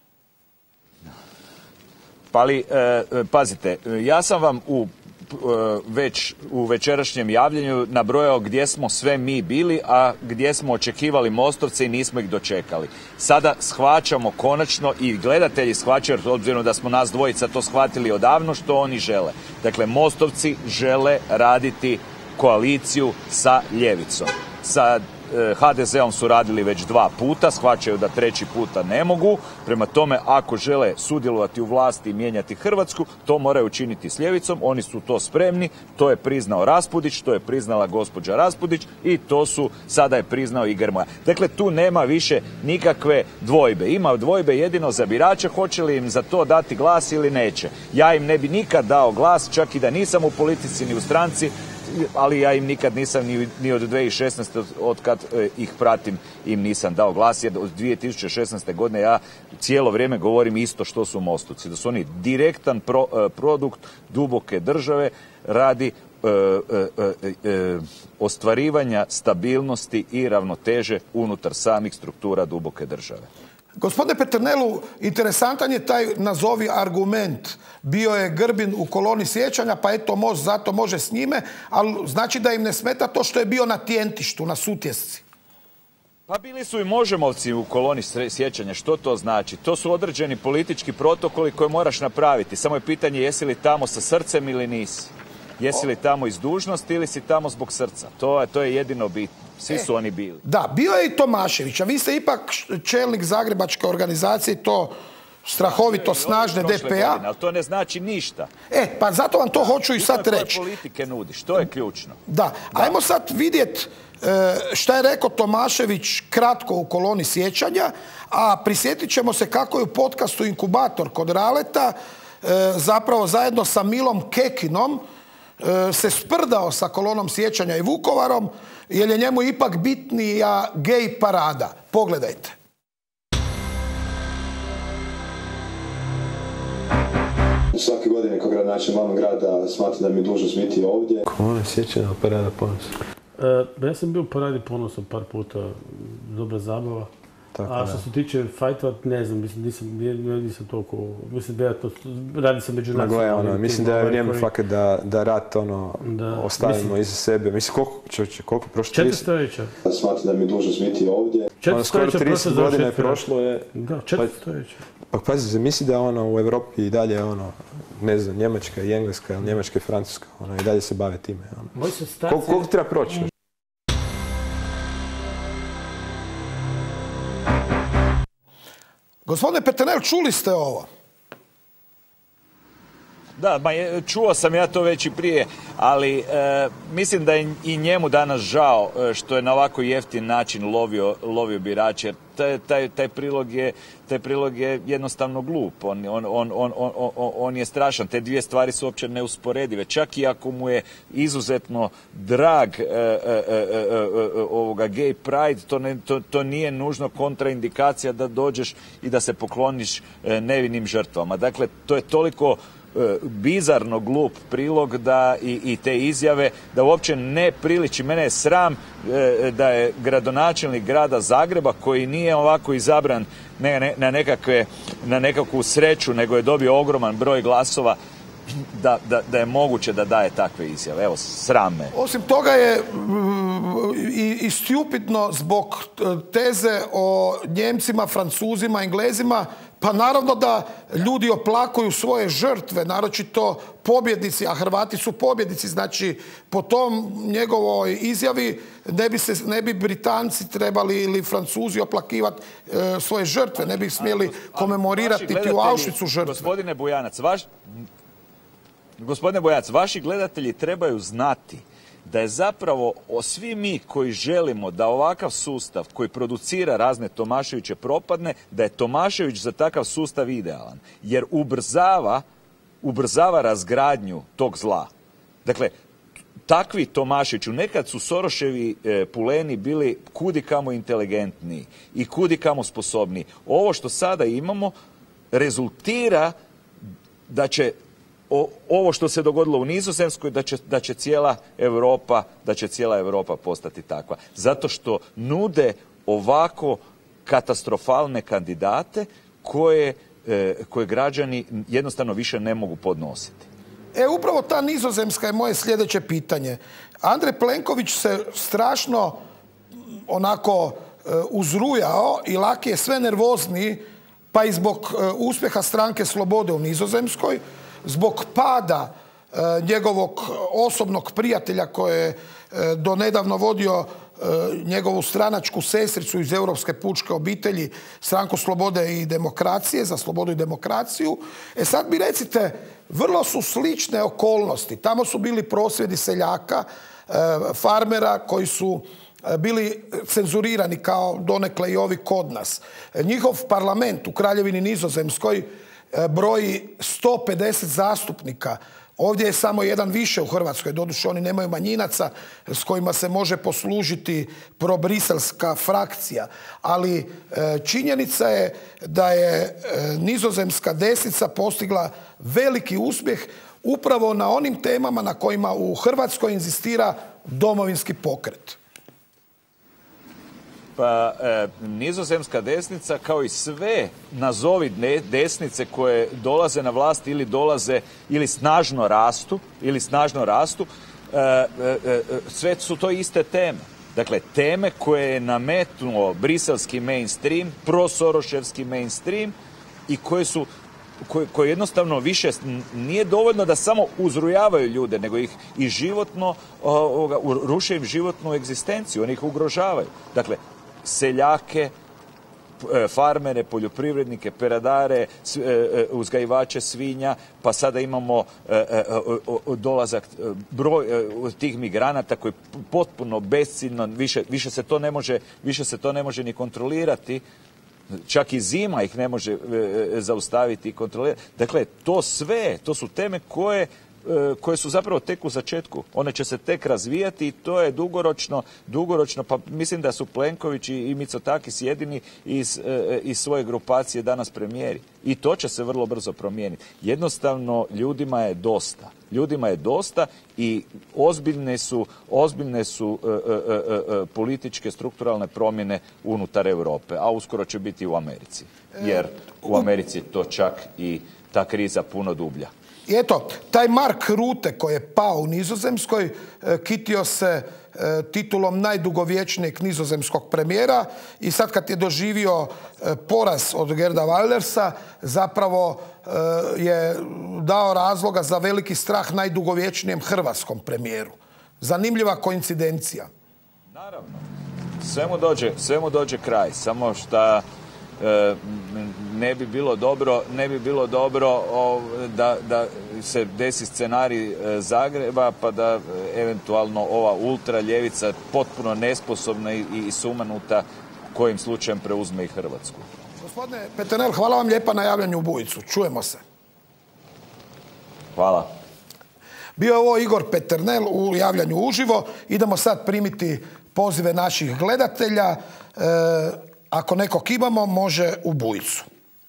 Pa ali, pazite, ja sam vam već u večerašnjem javljanju nabrojao gdje smo sve mi bili, a gdje smo očekivali Mostovce i nismo ih dočekali. Sada shvaćamo konačno i gledatelji shvaćaju, obzirom da smo nas dvojica to shvatili odavno, što oni žele. Dakle, Mostovci žele raditi koaliciju sa ljevicom. Sa HDZ-om su radili već 2 puta, shvaćaju da 3. puta ne mogu. Prema tome, ako žele sudjelovati u vlasti i mijenjati Hrvatsku, to moraju učiniti s ljevicom. Oni su to spremni, to je priznao Raspudić, to je priznala gospođa Raspudić i to su sada je priznao i Grmoja. Dakle, tu nema više nikakve dvojbe. Ima dvojbe jedino za birače, hoće li im za to dati glas ili neće. Ja im ne bi nikad dao glas, čak i da nisam u politici ni u stranci, ali ja im nikad nisam ni od 2016. od kad ih pratim im nisam dao glas, jer od 2016. godine ja cijelo vrijeme govorim isto što su Mostovci, da su oni direktan produkt duboke države radi ostvarivanja stabilnosti i ravnoteže unutar samih struktura duboke države. Gospodine Peternelu, interesantan je taj, nazovi, argument. Bio je Grbin u koloni sjećanja, pa eto Most zato može s njime, ali znači da im ne smeta to što je bio na Tjentištu, na Sutjesci. Pa bili su i Možemovci u koloni sjećanja. Što to znači? To su određeni politički protokoli koje moraš napraviti. Samo je pitanje jesi li tamo sa srcem ili nisi. Jesi li tamo iz dužnosti ili si tamo zbog srca. To je jedino bitno. Svi su oni bili. Da, bio je i Tomašević, a vi ste ipak čelnik zagrebačke organizacije, to strahovito snažne DPA. Ali to ne znači ništa. Pa zato vam to hoću i sad reći. Koje politike nudiš, to je ključno. Da, ajmo sad vidjeti šta je rekao Tomašević kratko u koloni sjećanja, a prisjetit ćemo se kako je u podcastu Inkubator kod Raleta zapravo zajedno sa Milom Kekinom se sprdao sa kolonom sjećanja i Vukovarom, jer je njemu ipak bitnija gej parada. Pogledajte. Svake godine kao gradonačelnik glavnog grada smatram da mi je dužnost biti ovdje. Kolona sjećanja, parada ponosa. Ja sam bio u paradi ponosa par puta, dobra zabava. A što se tiče fajtova, ne znam, nisam toliko, mislim vjerojatno radi se među nacionalnim. Mislim da je vrijeme fakat da rat ostavimo iza sebe. Mislim, koliko prošlo? 4 stoljeća. Smatram da mi je dužnost biti ovdje. 4 stoljeća skoro 30 godina je prošlo. Da, 4 stoljeća. Pa pazi, misli da u Evropi i dalje ne znam, Njemačka i Engleska, Njemačka i Francuska, i dalje se bave time. Koliko treba proći? Gospodine Peternel, čuli ste ovo? Da, čuo sam ja to već i prije, ali mislim da je i njemu danas žao što je na ovako jeftin način lovio birače. Taj prilog je jednostavno glup. On je strašan. Te dvije stvari su uopće neusporedive. Čak i ako mu je izuzetno drag ovoga gay pride, to nije nužno kontraindikacija da dođeš i da se pokloniš nevinim žrtvama. Dakle, to je toliko bizarno glup prilog da i te izjave da uopće ne priliči. Mene je sram da je gradonačelnik grada Zagreba, koji nije ovako izabran na nekakvu sreću, nego je dobio ogroman broj glasova, da je moguće da daje takve izjave. Evo, sram me. Osim toga je i stupidno zbog teze o Njemcima, Francuzima, Englezima. Pa naravno da ljudi oplakuju svoje žrtve, naročito pobjednici, a Hrvati su pobjednici. Znači, po tom njegovoj izjavi ne bi Britanci trebali ili Francuzi oplakivati svoje žrtve, ne bi smjeli komemorirati ti u Auschwitzu žrtve. Gospodine Bojanac, vaši gledatelji trebaju znati da je zapravo svi mi koji želimo da ovakav sustav koji producira razne Tomaševiće propadne, da je Tomašević za takav sustav idealan. Jer ubrzava razgradnju tog zla. Dakle, takvi Tomaševiću, nekad su Soroševi puleni bili kudikamo inteligentniji i kudikamo sposobniji. Ovo što sada imamo rezultira da će ovo što se dogodilo u Nizozemskoj, da će cijela Europa postati takva. Zato što nude ovako katastrofalne kandidate koje građani jednostavno više ne mogu podnositi. Upravo ta Nizozemska je moje sljedeće pitanje. Andrej Plenković se strašno onako uzrujao i Laki je sve nervozniji, pa i zbog uspjeha stranke Slobode u Nizozemskoj, zbog pada njegovog osobnog prijatelja koji je do nedavno vodio njegovu stranačku sestricu iz Europske pučke obitelji, stranku Slobode i demokracije, za slobodu i demokraciju. Sad mi recite, vrlo su slične okolnosti. Tamo su bili prosvjedi seljaka, farmera koji su bili cenzurirani kao donekle i ovi kod nas. Njihov parlament u Kraljevini Nizozemskoj broji 150 zastupnika. Ovdje je samo jedan više u Hrvatskoj, doduše oni nemaju manjinaca s kojima se može poslužiti probriselska frakcija, ali činjenica je da je nizozemska desnica postigla veliki uspjeh upravo na onim temama na kojima u Hrvatskoj inzistira Domovinski pokret. Pa nizozemska desnica, kao i sve nazovi desnice koje dolaze na vlast ili snažno rastu, sve su to iste teme. Dakle, teme koje je nametnuo briselski mainstream, prosoroševski mainstream i koje jednostavno više nije dovoljno da samo uzrujavaju ljude, nego ih i životno, ruše im životnu egzistenciju, oni ih ugrožavaju. Dakle, seljake, farmere, poljoprivrednike, peradare, uzgajivače svinja, pa sada imamo dolazak broj tih migranata koji potpuno besciljno, više se to ne može ni kontrolirati. Čak i zima ih ne može zaustaviti i kontrolirati. Dakle, to su teme koje su zapravo tek u začetku. One će se tek razvijati i to je dugoročno, pa mislim da su Plenković i Mitsotakis jedini iz svoje grupacije danas premijeri. I to će se vrlo brzo promijeniti. Jednostavno, ljudima je dosta i ozbiljne su političke strukturalne promjene unutar Europe, a uskoro će biti i u Americi. Jer u Americi je to čak i ta kriza puno dublja. I eto, taj Mark Rutte koji je pao u Nizozemskoj kitio se titulom najdugovječnijeg nizozemskog premijera i sad kad je doživio poraz od Geerta Wildersa, zapravo je dao razloga za veliki strah najdugovječnijem hrvatskom premijeru. Zanimljiva koincidencija. Naravno. Sve mu dođe kraj, samo što ne bi bilo dobro da se desi scenarij Zagreba pa da eventualno ova ultraljevica potpuno nesposobna i sumanuta kojim slučajem preuzme i Hrvatsku. Gospodine Peternel, hvala vam lijepa na javljanju u Bujicu. Čujemo se. Hvala. Bio je ovo Igor Peternel u javljanju uživo. Idemo sad primiti pozive naših gledatelja. Ako nekog imamo, može u Bujicu.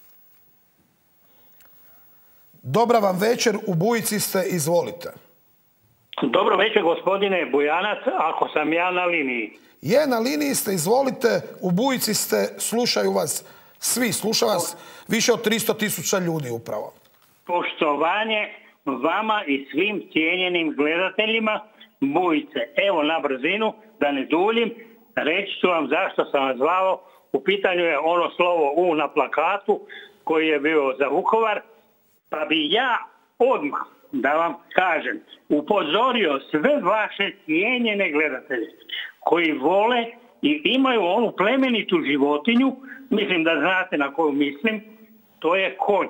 Dobra vam večer, u Bujici ste, izvolite. Dobro večer, gospodine Bujanac, ako sam ja na liniji. Je, na liniji ste, izvolite, u Bujici ste, slušaju vas svi, sluša vas više od 300.000 ljudi upravo. Poštovanje vama i svim cijenjenim gledateljima Bujice. Evo na brzinu, da ne duljim, reći ću vam zašto sam vas zvao. U pitanju je ono slovo U na plakatu koji je bio za Vukovar, pa bi ja odmah, da vam kažem, upozorio sve vaše cijenjene gledatelje koji vole i imaju onu plemenitu životinju, mislim da znate na koju mislim, to je konj.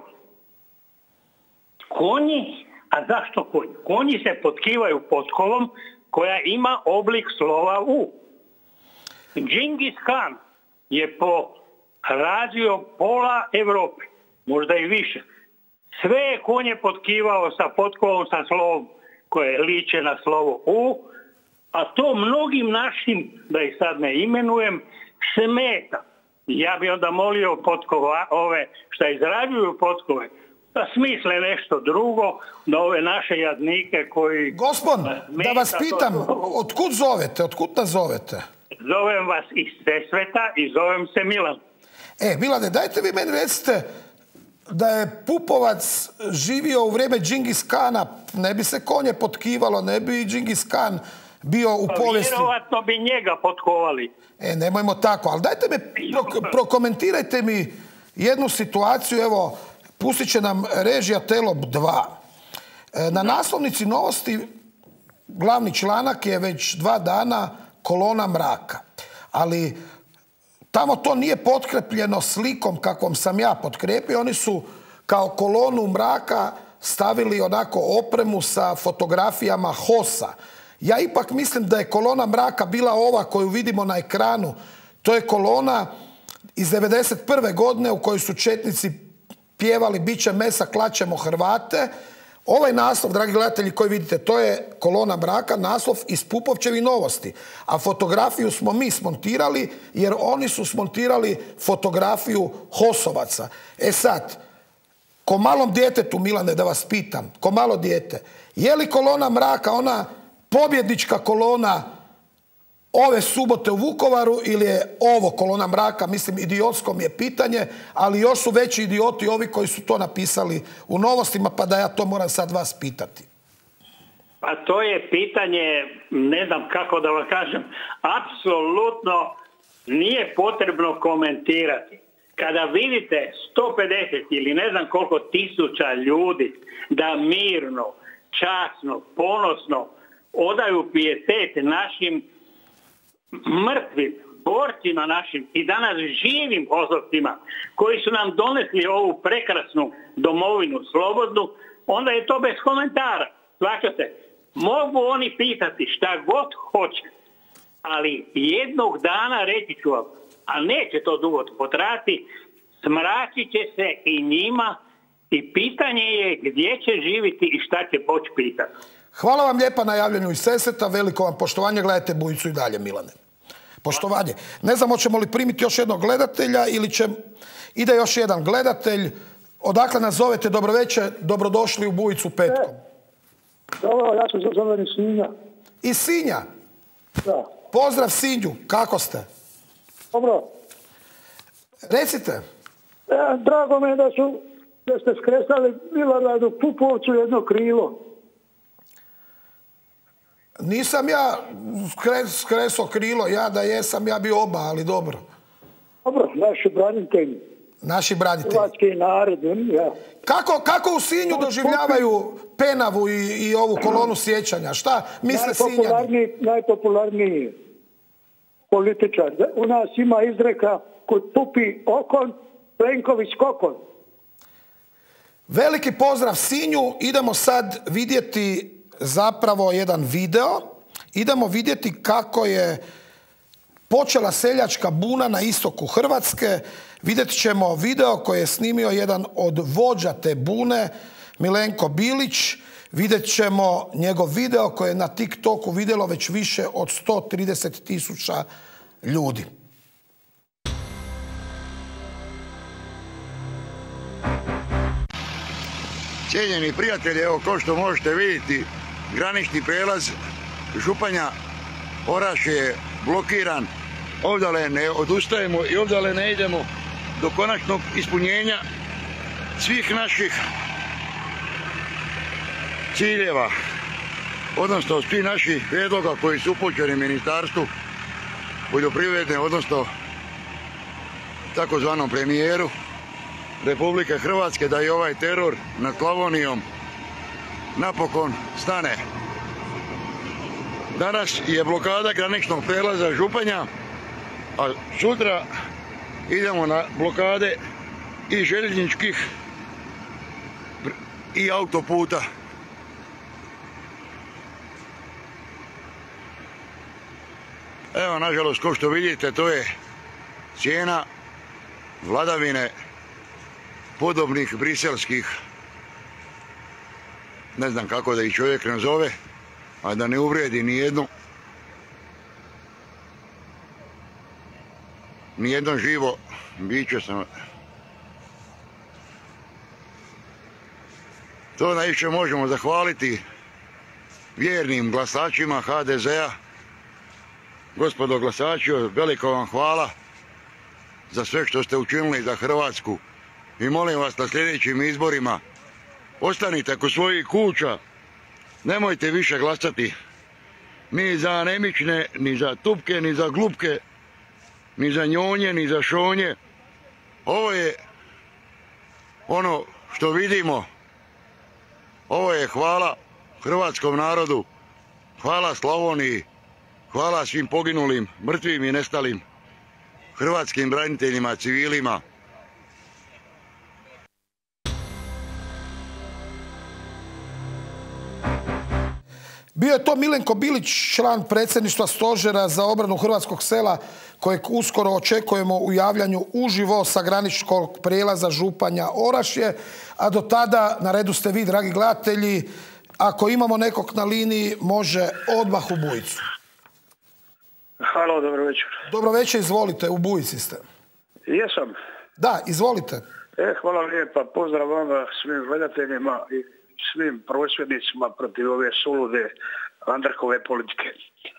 Konji, a zašto konji? Konji se potkivaju potkovom koja ima oblik slova U. Džingis Khan je porazio pola Europe, možda i više. Sve je konje potkivao sa potkovom sa slovom koje liče na slovo U, a to mnogim našim, da ih sad ne imenujem, smeta. Ja bi onda molio ove šta izrađuju potkove da smisle nešto drugo, da ove naše jadnike koji... Gospon, da vas pitam, otkud zovete, otkud nas zovete? Zovem vas iz Sesveta i zovem se Milan. Milane, dajte vi meni recite da je Pupovac živio u vrijeme Džingis Kana, ne bi se konje potkivalo, ne bi Džingis Kan bio u povijesti. Vjerovatno bi njega potkovali. Nemojmo tako, ali dajte me, prokomentirajte mi jednu situaciju, evo, pustit će nam režija Telob 2. Na naslovnici Novosti glavni članak je već 2 dana kolona mraka. Ali tamo to nije potkrepljeno slikom kakvom sam ja potkrepio. Oni su kao kolonu mraka stavili onako opremu sa fotografijama HOS-a. Ja ipak mislim da je kolona mraka bila ova koju vidimo na ekranu. To je kolona iz 1991. godine u kojoj su četnici pjevali bit će mesa, klaćemo Hrvate. Ovaj naslov, dragi gledatelji koji vidite, to je Kolona mraka, naslov iz Pupovčevih novosti. A fotografiju smo mi smontirali jer oni su smontirali fotografiju HOS-ovaca. E sad, ko malom djetetu, Milane, da vas pitam, ko malo dijete, je li Kolona mraka ona pobjednička kolona ove subote u Vukovaru ili je ovo Kolona mraka? Mislim, idiotsko mi je pitanje, ali još su veći idioti ovi koji su to napisali u novostima, pa da ja to moram sad vas pitati. Pa to je pitanje, ne znam kako da vam kažem, apsolutno nije potrebno komentirati. Kada vidite 150 ili ne znam koliko tisuća ljudi da mirno, časno, ponosno odaju pijetet našim mrtvim borcima našim i danas živim HOS-ovcima koji su nam donesli ovu prekrasnu domovinu slobodnu, onda je to bez komentara. Svačate, mogu oni pitati šta god hoće, ali jednog dana reći ću vam, a neće to dugo potrajati, smračit će se i njima i pitanje je gdje će živjeti i šta će poći pitati. Hvala vam lijepa na javljanju iz Sesveta, veliko vam poštovanje, gledajte Bujicu i dalje, Milane. Poštovanje. Ne znam hoćemo li primiti još jednog gledatelja ili će... Ide još jedan gledatelj. Odakle nas zovete? Dobro večer, dobrodošli u Bujicu petkom. Dobro, ja sam zovem iz Sinja. Iz Sinja? Da. Pozdrav Sinju, kako ste? Dobro. Recite. Drago me da ste skresali Miloradu Pupovcu jedno krilo. Nisam ja skresao krilo, ja da jesam, ja bi oba, ali dobro. Dobro, naši branitelji. Naši branitelji. Hrvatski narod, ja. Kako u Sinju doživljavaju Penavu i ovu kolonu sjećanja? Šta misle Sinjani? Najpopularniji političar. U nas ima izreka kod tupi okon, Plenković kokon. Veliki pozdrav Sinju. Idemo sad vidjeti zapravo jedan video. Idemo vidjeti kako je počela seljačka buna na istoku Hrvatske. Vidjet ćemo video koji je snimio jedan od vođa te bune, Milenko Bilić. Vidjet ćemo njegov video koji je na TikToku vidjelo već više od 130.000 ljudi. Cijenjeni prijatelji, evo kao što možete vidjeti, granični prijelaz Županja Orašje je blokiran. Ovdje ne odustajemo i ovdje ne idemo do konačnog ispunjenja svih naših ciljeva, odnosno svih naših prijedloga koji su upućeni Ministarstvu poljoprivrede, odnosno takozvanom premijeru Republike Hrvatske, da i ovaj teror nad Slavonijom napokon stane. Danas je blokada graničnog prijelaza Županja, a sutra idemo na blokade i željezničkih i autoputa. Evo, nažalost, kao što vidite, to je cijena vladavine podobnih briselskih, ne znam kako da ih čovjek nazove, a da ne uvrijedi nijedno živo biće. To najviše možemo zahvaliti vjernim glasačima HDZ-a. Gospodo glasači, veliko vam hvala za sve što ste učinili za Hrvatsku i molim vas na sljedećim izborima ostanite kod svojih kuća, nemojte više glasati ni za anemične, ni za tupke, ni za glupke, ni za njonje, ni za šonje. Ovo je ono što vidimo, ovo je hvala hrvatskom narodu, hvala Slavoniji, hvala svim poginulim, mrtvim i nestalim hrvatskim braniteljima, civilima. Bio je to Milenko Bilić, član predsjedništva Stožera za obranu hrvatskog sela kojeg uskoro očekujemo u javljanju uživo sa graničkog prijelaza Županja Orašje, a do tada na redu ste vi, dragi gledatelji. Ako imamo nekog na liniji, može odmah u Bujicu. Halo, dobro večer. Dobro večer, izvolite, u Bujici ste. Jesam. Da, izvolite. Hvala lijepa, pozdrav vama, svim gledateljima i svim prosvjednicima protiv ove sulude Andrkove politike.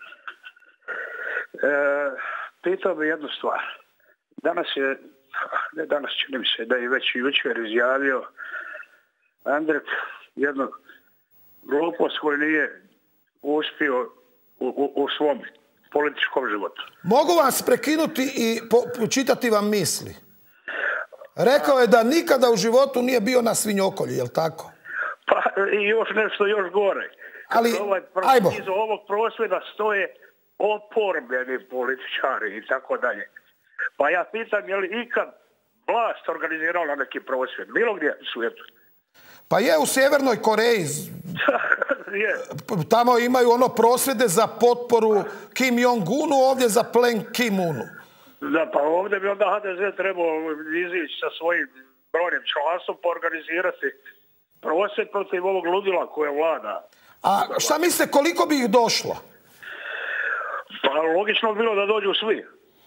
Pitao bi jednu stvar. Danas je, ne danas čini mi se da je već jučer izjavio Andrek jednu glupost koju nije uspio u svom političkom životu. Mogu vas prekinuti i čitati vam misli. Rekao je da nikada u životu nije bio na svinjokolji, je li tako? Pa i još nešto još gore. Ali, ajmo. Iza ovog prosvjeda stoje oporbeni političari i tako dalje. Pa ja pitam, je li ikad vlast organizirala neki prosvjed? Bilo gdje u svijetu? Pa je u Sjevernoj Koreji. Tamo imaju ono prosvjede za potporu Kim Jong-unu, ovdje za plen Kim-unu. Da, pa ovdje bi onda HDZ trebao izići sa svojim brojnim članstvom pa organizirati prosvjed protiv ovog ludila koje vlada. A šta mislite, koliko bi ih došlo? Pa logično bi bilo da dođu svi.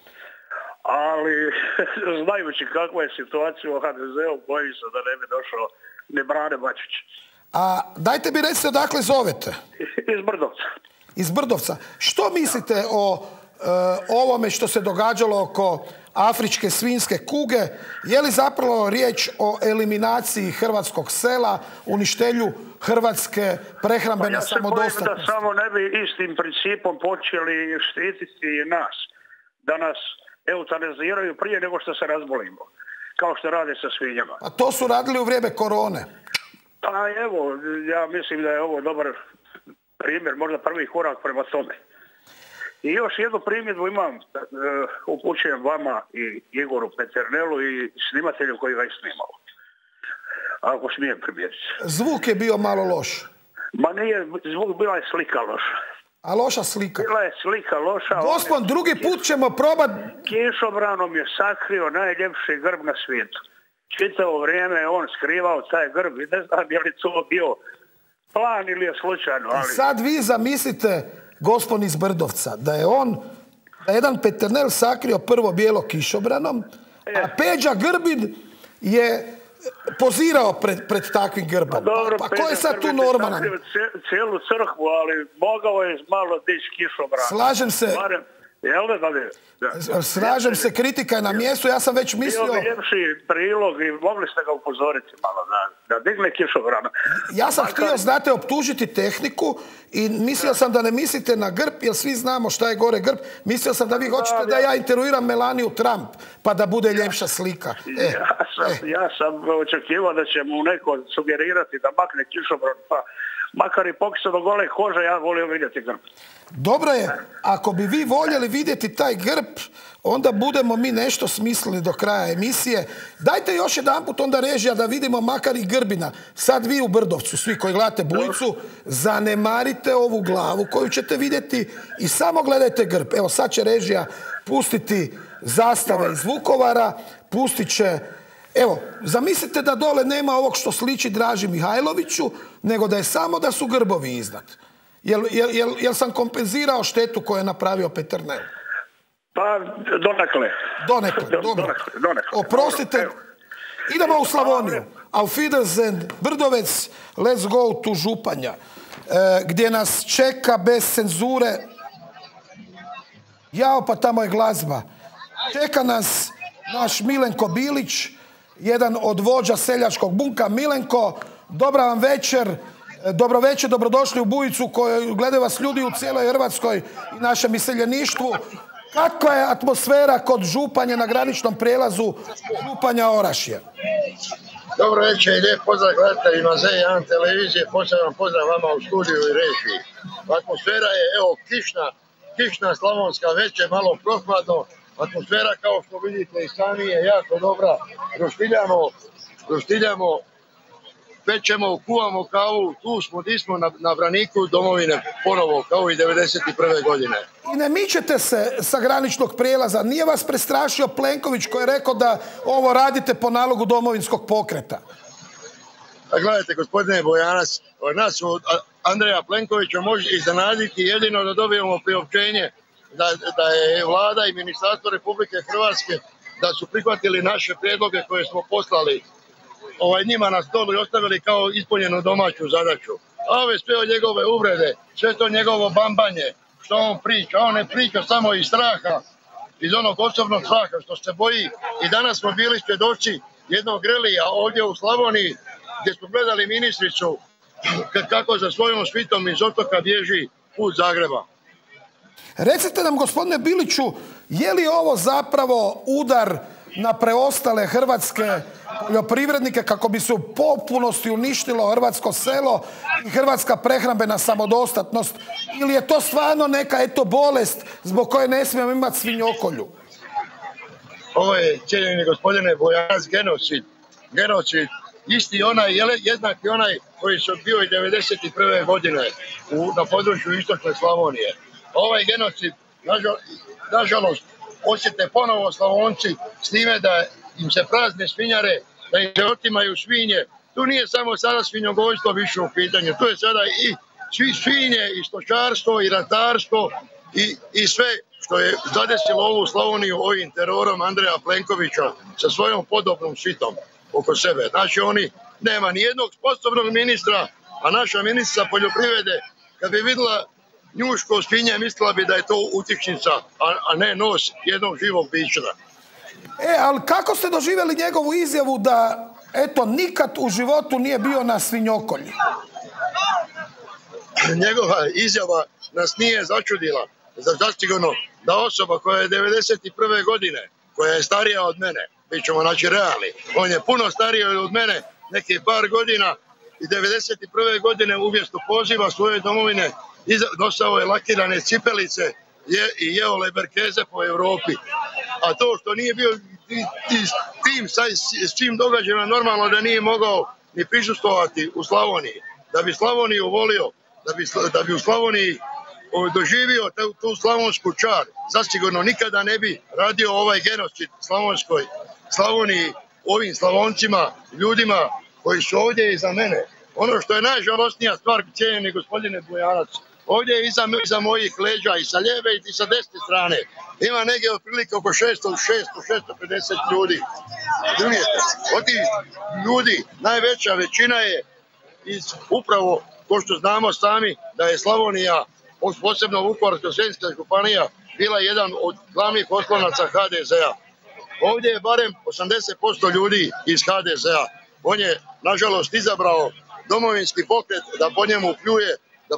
Ali znajući kakva je situacija u HDZ-u, bojim se da ne bi došao ni Brane Bačić. A dajte mi recite odakle zovete? Iz Brdovca. Iz Brdovca. Što mislite o ovome što se događalo oko afričke svinjske kuge? Je li zapravo riječ o eliminaciji hrvatskog sela, uništenju hrvatske prehrambene samodostatnosti? Ja se bojim da samo ne bi istim principom počeli štititi nas. Da nas eutanaziraju prije nego što se razbolimo. Kao što rade sa svinjama. A to su radili u vrijeme korone. Pa evo, ja mislim da je ovo dobar primjer, možda prvi korak prema tome. I još jednu primjedbu imam, upućujem vama i Igoru Peternelu i snimatelju koji ga je snimao. Ako smijem primijetiti. Zvuk je bio malo loš. Ma nije zvuk, bila je slika loša. A loša slika? Bila je slika loša. Gospod, drugi put ćemo probati. Kišobranom je sakrio najljepši grb na svijetu. Čitavo vrijeme je on skrivao taj grb i ne znam je li to bio plan ili je slučajno. Ali... Sad vi zamislite, gospodin iz Brdovca, da je jedan Peternel sakrio prvo bijelo kišobranom, a Peđa Grbin je pozirao pred takvim grbom. Dobro, pa ko je sad tu normalan? Cijelu crkvu, ali mogao je malo dići kišobran. Slažem se. Jel da li? Slažem se, kritika je na mjestu, ja sam već mislio... Bio bi ljepši prilog i mogli ste ga upozoriti malo da digne kišobrana. Ja sam htio, znate, optužiti tehniku i mislio sam da ne mislite na grb, jer svi znamo šta je gore grb. Mislio sam da vi hoćete da ja intervjuiram Melaniju Trump, pa da bude ljepša slika. Ja sam očekivao da će mu neko sugerirati da makne kišobran, pa makar i pokisa do gole kože, ja volio vidjeti grb. Dobro je, ako bi vi voljeli vidjeti taj grb, onda budemo mi nešto smislili do kraja emisije. Dajte još jedanput onda režija da vidimo makar i Grbina. Sad vi u Brdovcu, svi koji gledate Bujicu, zanemarite ovu glavu koju ćete vidjeti i samo gledajte grb. Evo sad će režija pustiti zastave iz Vukovara, pustit će... Evo, zamislite da dole nema ovog što sliči Draži Mihajloviću, nego da je samo da su grbovi iznad. Jel sam kompenzirao štetu koju je napravio Peternel? Pa, donekle. Dobro. Oprostite. Idemo u Slavoniju. Auf Wiedersehen, Brdovec, let's go to Županja, gdje nas čeka bez cenzure. Jao, pa tamo je glazba. Čeka nas naš Milenko Bilić, jedan od vođa seljačkog bunka. Milenko, dobra vam večer. Dobro večer, dobrodošli u Bujicu koju gledaju vas ljudi u cijeloj Hrvatskoj i našem iseljeništvu. Kakva je atmosfera kod Županje na graničnom prijelazu Županja Orašje? Dobro večer i lijep pozdrav gledateljima Z1 televizije, poseban pozdrav vama u studiju i režiji. Atmosfera je, evo, kišna slavonska večer, malo prohladno. Atmosfera, kao što vidite i sami, je jako dobra. Roštiljamo pečemo, kuvamo kavu, tu smo, di smo na braniku domovine ponovo, kao i 1991. godine. I ne mičete se sa graničnog prijelaza. Nije vas prestrašio Plenković koji je rekao da ovo radite po nalogu Domovinskog pokreta? A gledajte, gospodine Bojanac, nas od Andreja Plenkovića može iznenaditi jedino da dobijemo priopćenje da je vlada i Ministarstvo Republike Hrvatske da su prihvatili naše prijedloge koje smo poslali njima na stolu i ostavili kao ispunjenu domaću zadaću. A ove sve od njegove uvrede, sve to njegovo bambanje, što on priča. On ne priča samo iz straha, iz onog osobnog straha što se boji. I danas smo bili svjedoci jednog relija ovdje u Slavoniji gdje smo gledali ministricu kako za svojom svitom iz otoka bježi put Zagreba. Recite nam, gospodine Biliću, je li ovo zapravo udar na preostale hrvatske poljoprivrednike kako bi se u potpunosti uništilo hrvatsko selo i hrvatska prehrambena samodostatnost? Ili je to stvarno neka bolest zbog koje ne smijemo imati svinjokolju? Ovo je, cijenjeni gospodine Bojanac, genocid. Isti onaj, jednaki onaj koji su bio i 1991. godine na području istočne Slavonije. Ovaj genocid, nažalost, osjete ponovo Slavonci s time da im se prazne svinjare, da im se otimaju svinje. Tu nije samo sada svinjogojstvo više u pitanju, tu je sada i svinje, i stočarstvo, i ratarstvo, i sve što je zadesilo ovu Slavoniju ovim terorom Andreja Plenkovića sa svojom podobnom svitom oko sebe. Znači nema ni jednog sposobnog ministra, a naša ministrica poljoprivrede kad bi vidjela njuško svinje mislila bi da je to utičnica, a ne nos jednog živog bića. Ali kako ste doživjeli njegovu izjavu da nikad u životu nije bio na svinjokolji? Njegova izjava nas nije začudila. Zasigurno da osoba koja je 1991. godine, koja je starija od mene, mi ćemo naći realni, on je puno stariji od mene, nekih par godina, i 1991. godine umjesto poziva svoje domovine nosao je lakirane cipelice i jeo leberkeze po Europi. A to što nije bio s tim događajima normalno da nije mogao ni prisustvovati u Slavoniji. Da bi Slavoniju volio, da bi u Slavoniji doživio tu slavonsku čar, zasigurno nikada ne bi radio ovaj genocid Slavoniji, ovim Slavoncima, ljudima koji su ovdje iza mene. Ono što je najžalostnija stvar, cijenjeni gospodine Bojanac, ovdje je iza mojih leđa i sa lijeve i sa desne strane. Ima negdje otprilike oko 600-650 ljudi. Od tih ljudi najveća većina je upravo, ko što znamo sami, da je Slavonija, posebno Vukovarsko-srijemska županija, bila jedan od glavnih oslonaca HDZ-a. Ovdje je barem 80% ljudi iz HDZ-a. On je, nažalost, izabrao Domovinski pokret da po njemu pljuje,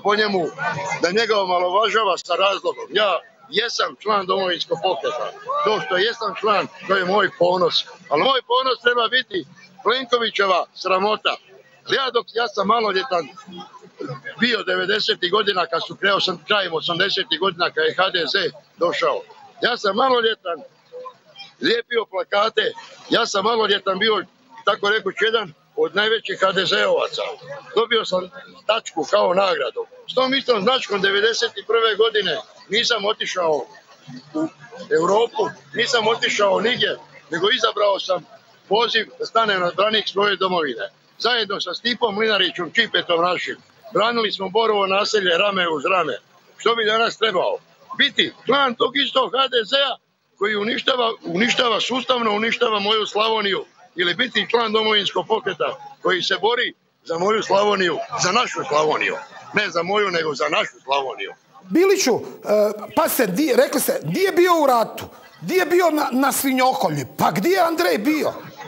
da njega omalovažava sa razlogom. Ja jesam član Domovinskog pokreta. To što jesam član, to je moj ponos. Ali moj ponos treba biti Plenkovićeva sramota. Ja sam maloljetan bio 90. godina kad su krajem 80. godina kad je HDZ došao. Ja sam maloljetan lijepio plakate. Ja sam maloljetan bio, tako rekuć, jedan od najvećih HDZ-ovaca. Dobio sam tačku kao nagradu. S tom istom značkom 1991. godine nisam otišao u Europu, nisam otišao nigdje, nego izabrao sam poziv da stanem na branik svoje domovine. Zajedno sa Stipom Mlinarićem, Čipetom našim, branili smo Borovo naselje rame uz rame. Što bi danas trebao? Biti član tog istog HDZ-a koji uništava sustavno, uništava moju Slavoniju, ili biti član Domovinskog pokreta koji se bori za moju Slavoniju, za našu Slavoniju. Ne za moju, nego za našu Slavoniju. Biliću, pa rekli ste, gdje je bio u ratu? Gdje je bio na svinjokolji? Pa gdje je Andrej bio?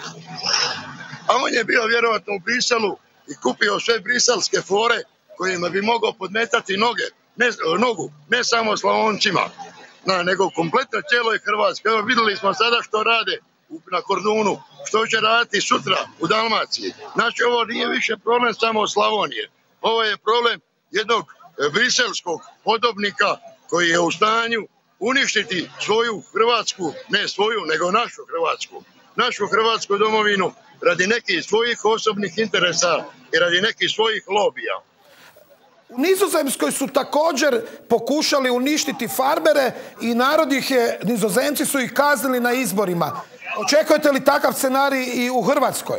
A on je bio vjerovatno u Briselu i kupio sve briselske fore kojima bi mogao podmetati nogu, ne samo Slavoncima, nego kompletno cijeloj Hrvatskoj. Evo, vidjeli smo sada što rade na Kordunu, što će raditi sutra u Dalmaciji. Znači, ovo nije više problem samo Slavonije. Ovo je problem jednog briselskog podobnika koji je u stanju uništiti svoju Hrvatsku, ne svoju, nego našu Hrvatsku. našu Hrvatsku domovinu radi nekih svojih osobnih interesa i radi nekih svojih lobija. U Nizozemskoj su također pokušali uništiti Farbere i narod ih je, Nizozemci su ih kaznili na izborima. Očekujete li takav scenarij i u Hrvatskoj?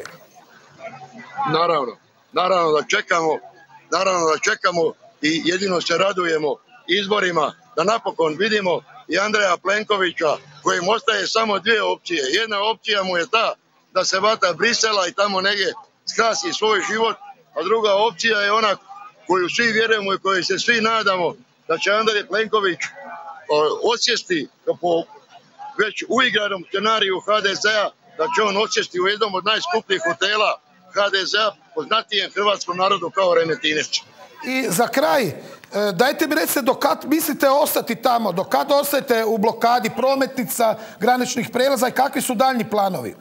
Naravno da čekamo i jedino se radujemo izborima da napokon vidimo i Andreja Plenkovića kojim ostaje samo dvije opcije. Jedna opcija mu je ta da se vata Brisela i tamo negdje skrasi svoj život, a druga opcija je ona koju svi vjerujemo i koju se svi nadamo da će Andrej Plenković osjesti po već uigranom scenariju HDZ-a, da će on osjesti u jednom od najskupljih hotela HDZ-a, poznatijem hrvatskom narodu kao Remetinec. I za kraj, dajte mi recite do kad mislite ostati tamo, do kad ostajete u blokadi prometnica, graničnih prijelaza i kakvi su daljnji planovi?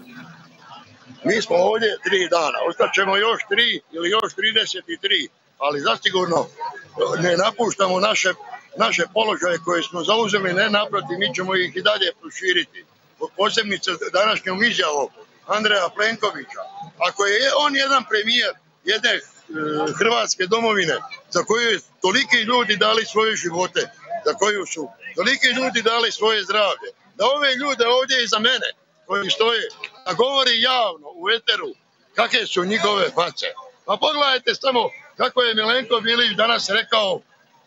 Mi smo ovdje 3 dana, ostaćemo još 3 ili još 33, ali zasigurno ne napuštamo naše položaje koje smo zauzeli, ne naprotiv, mi ćemo ih i dalje proširiti. Posebice današnjom izjavom Andreja Plenkovića, ako je on jedan premijer jedne Hrvatske domovine za koju je toliki ljudi dali svoje živote, za koju su toliki ljudi dali svoje zdravlje, da ove ljude ovdje iza mene koji stoje, da govori javno u eteru kakve su njihove face. Pa pogledajte samo kako je Milenko Bilić danas rekao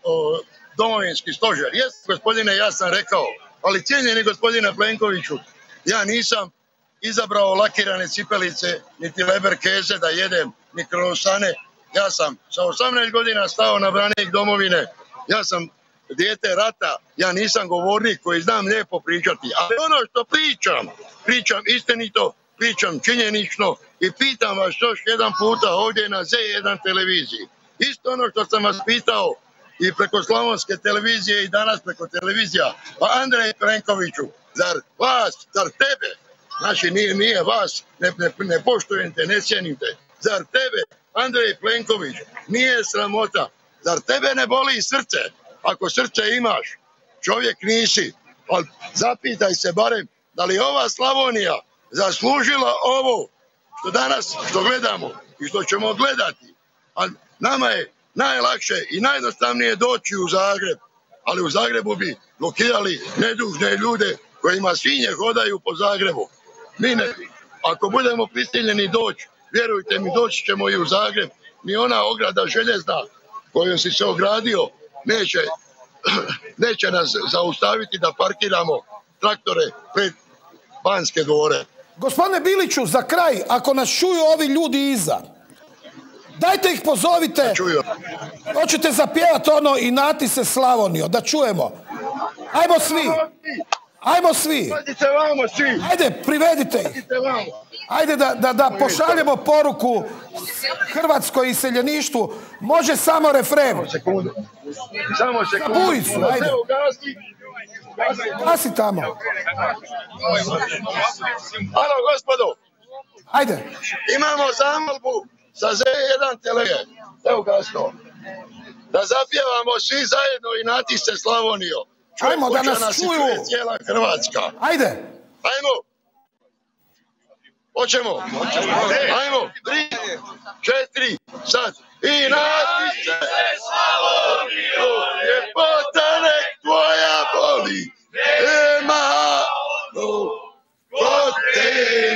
domovinski stožer. Jes, gospodine, ja sam rekao, ali cijenjeni gospodine Plenkoviću, ja nisam izabrao lakirane cipelice, niti leberkeze da jedem, ni krosane. Ja sam sa 18 godina stao na branik domovine. Ja sam dijete rata. Ja nisam govornik koji znam lijepo pričati. Ali ono što pričam istinito, pričam činjenično i pitam vas još jedan puta ovdje na Z1 televiziji. Isto ono što sam vas pitao i preko Slavonske televizije i danas preko televizija. Pa Andrej Plenkoviću, zar tebe, znači nije vas, ne poštujete, ne cijenite, zar tebe, Andrej Plenković, nije sramota, zar tebe ne boli srce? Ako srce imaš, čovjek nisi, ali zapitaj se barem da li ova Slavonija zaslužila ovo što gledamo i što ćemo gledati. A nama je najlakše i najjednostavnije doći u Zagreb, ali u Zagrebu bi blokirali nedužne ljude kojima svinje hodaju po Zagrebu. Ako budemo prisiljeni doći, vjerujte mi, doći ćemo i u Zagreb, ni ona ograda željezna kojom si se ogradio neće nas zaustaviti da parkiramo traktore pred Banske dvore. Gospodine Biliću, za kraj, ako nas čuju ovi ljudi iza, dajte ih pozovite. Hoćete zapjevati ono Inati se Slavonio, da čujemo. Ajmo svi. Ajde, privedite ih. Ajde da pošaljemo poruku hrvatskoj iseljeništvu. Može samo refren. Samo sekundu. Za Bujicu, ajde. Gasi tamo. Halo, gospodo. Ajde. Imamo zamolbu sa Z1 televizije. Evo gasno. Da zapjevamo svi zajedno Inati se Slavonio. Ajmo da nas čuju. Cijela Hrvatska. Ajde. Ajmo. Hoćemo. Ajmo. 3, 4, sad. Inati se Slavonio, ljepota nek tvoja boli. Nema ko te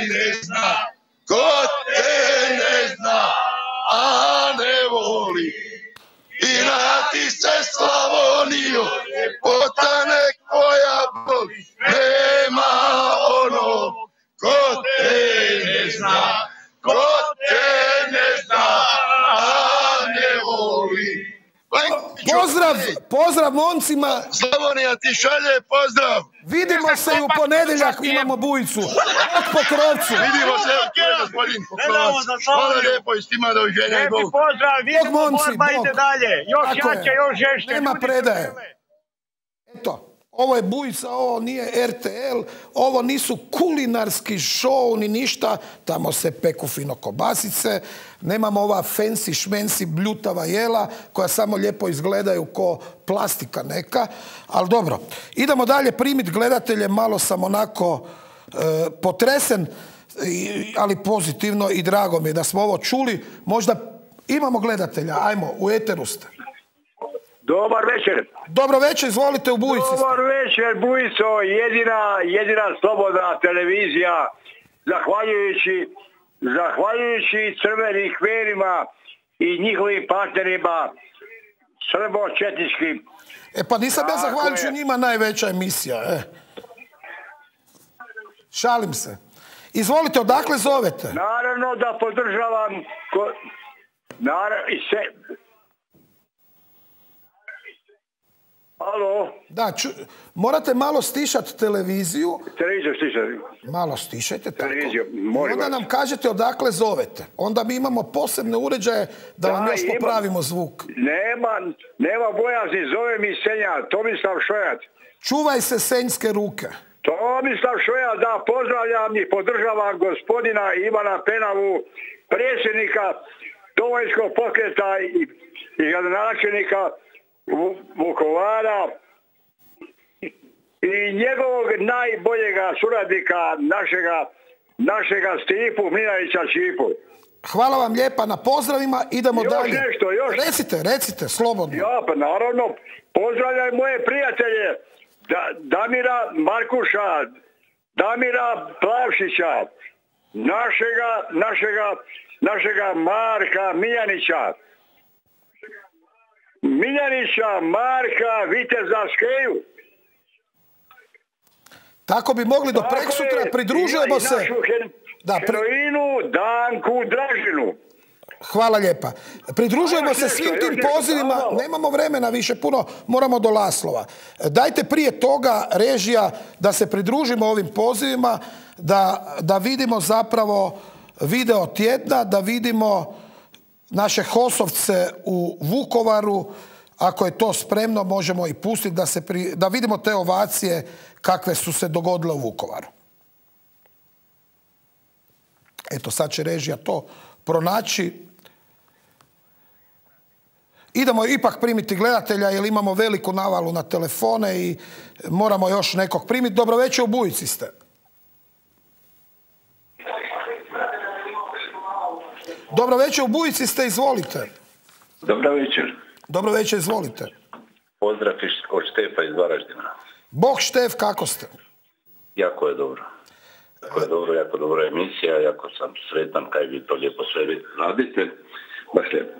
ne zna, a ne voli. Inati se Slavonio, ljepota nek tvoja boli. Nema ono ko te ne zna, a ne voli. Pozdrav momcima. Slavonija ti šalje pozdrav. Vidimo se i u ponedjeljak, imamo Bujicu. Od Pokrovcu. Vidimo se, gospodin Pokrovac. Hvala lijepo i stima doviđenja i Bog. Pozdrav, vidimo, borba ide dalje. Još jače, još žešće. Nema predaje. Eto. Ovo je Bujica, ovo nije RTL, ovo nisu kulinarski show ni ništa, tamo se peku fino kobasice, nemamo ova fancy šmensi bljutava jela koja samo lijepo izgledaju ko plastika neka, ali dobro. Idemo dalje primiti gledatelje, malo sam onako potresen. ali pozitivno i drago mi je da smo ovo čuli. Možda imamo gledatelja, ajmo, u eteru ste. Dobar večer. Dobro večer, izvolite, u Bujici. Dobar večer, Bujico, jedina slobodna televizija, zahvaljujući crvenim kverima i njihovim partnerima srbo-četničkim. Pa nisam ja zahvaljujući njima najveća emisija. Šalim se. Izvolite, odakle zovete? Naravno da podržavam Alo? Da, morate malo stišati televiziju. Televiziju stišati. Malo stišajte. Televiziju, molim vas. Onda nam kažete odakle zovete. Onda mi imamo posebne uređaje da vam još popravimo zvuk. Nema bojazni, zove mi Senja, Tomislav Šojac. Čuvaj se senjske ruke. Tomislav Šojac, da, pozdravljam i podržavam gospodina Ivana Penavu, predsjednika Domovinskog pokreta i gradonačelnika Vukovara i njegovog najboljega suradnika našega Stipu Mlinarića Čipu. Hvala vam lijepa na pozdravima, idemo dalje. Još nešto. Recite, slobodno. Ja, pa naravno, pozdravljaj moje prijatelje Damira Markuša, Damira Plavšića, našega Marka Miljanića, Marka Viteza Skeju. Tako bi mogli do preksutra, pridružujemo se. I našu heroinu Danku Dražinu. Hvala lijepa. Pridružujemo se svim tim pozivima, nemamo vremena više puno, moramo do Laslova. Dajte prije toga, režija, da se pridružimo ovim pozivima, da vidimo zapravo video tjedna, da vidimo naše HOS-ovce u Vukovaru. Ako je to spremno, možemo i pustiti da vidimo te ovacije kakve su se dogodile u Vukovaru. Eto, sad će režija to pronaći. Idemo ipak primiti gledatelja jer imamo veliku navalu na telefone i moramo još nekog primiti. Dobro večer, u Bujici ste. Dobro večer, u Bujici ste, izvolite. Dobro večer. Dobro večer, izvolite. Pozdrav od Štefa iz Varaždina. Bog Štef, kako ste? Jako je dobro. Jako dobra emisija, jako sam sretan kaj vi to lijepo sve radite. Baš lijepo.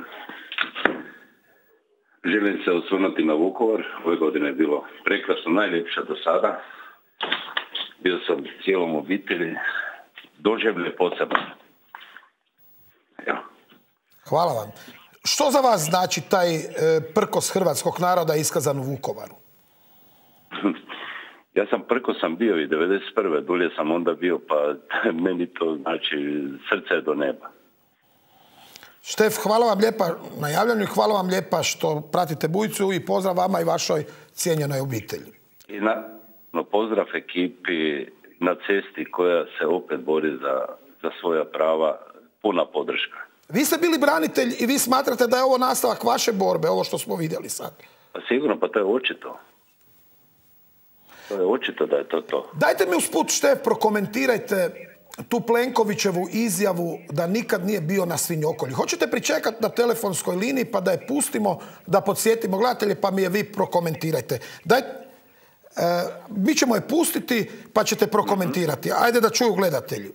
Želim se osvrnuti na Vukovar. Ove godine je bilo prekrasno, najljepše do sada. Bio sam cijelom obitelji. Doživlje posebno. Hvala vam. Što za vas znači taj prkos hrvatskog naroda iskazan u Vukovaru? Ja sam bio i 1991. Dulje sam onda bio, pa meni to znači srce do neba. Štef, hvala vam lijepa na javljanju i hvala vam lijepa što pratite Bujicu i pozdrav vama i vašoj cijenjenoj obitelji. I pozdrav ekipi na cesti koja se opet bori za svoja prava, puna podrška. Vi ste bili branitelj i vi smatrate da je ovo nastavak vaše borbe, ovo što smo vidjeli sad? Pa sigurno, pa to je očito. To je očito da je to. Dajte mi usput, Štef, prokomentirajte tu Plenkovićevu izjavu da nikad nije bio na svinjokolji. Hoćete pričekati na telefonskoj liniji pa da je pustimo, da podsjetimo gledatelje, pa mi je vi prokomentirajte. Mi ćemo je pustiti pa ćete prokomentirati. Ajde da čuju gledatelji.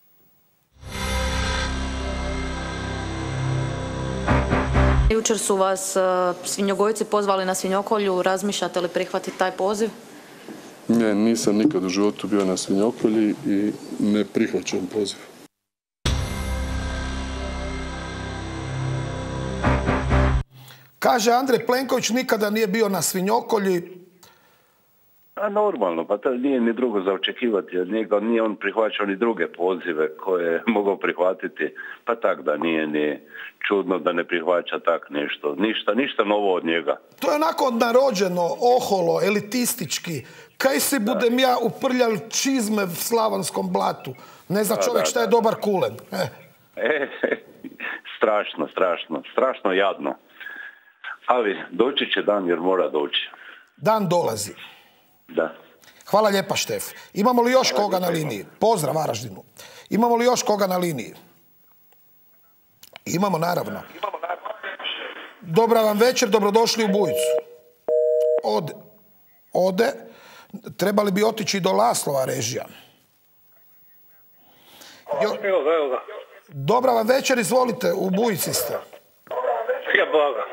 Jučer su vas svinjogojci pozvali na svinjokolju. Razmišljate li prihvatiti taj poziv? Ne, nisam nikad u životu bio na svinjokolji i ne prihvaćam poziv. Kaže Andrej Plenković nikada nije bio na svinjokolji. A normalno, pa to nije ni drugo za očekivati od njega, nije on prihvaćao ni druge pozive koje je mogao prihvatiti, pa tak da nije ni čudno da ne prihvaća tak nešto. Ništa novo od njega. To je onako narođeno, oholo, elitistički. Kaj se budem ja uprljal čizme v Slavonskom blatu? Ne zna čovjek šta je dobar kulen. Strašno jadno. Ali doći će dan jer mora doći. Dan dolazi. Da. Hvala lijepa, Štef. Imamo li još koga na liniji? Pozdrav Varaždinu. Imamo li još koga na liniji? Imamo, naravno. Dobra vam večer, dobrodošli u Bujicu. Ode. Trebali bi otići do Laslova režija. Evo ga. Dobra vam večer, izvolite, u Bujici ste. Boga.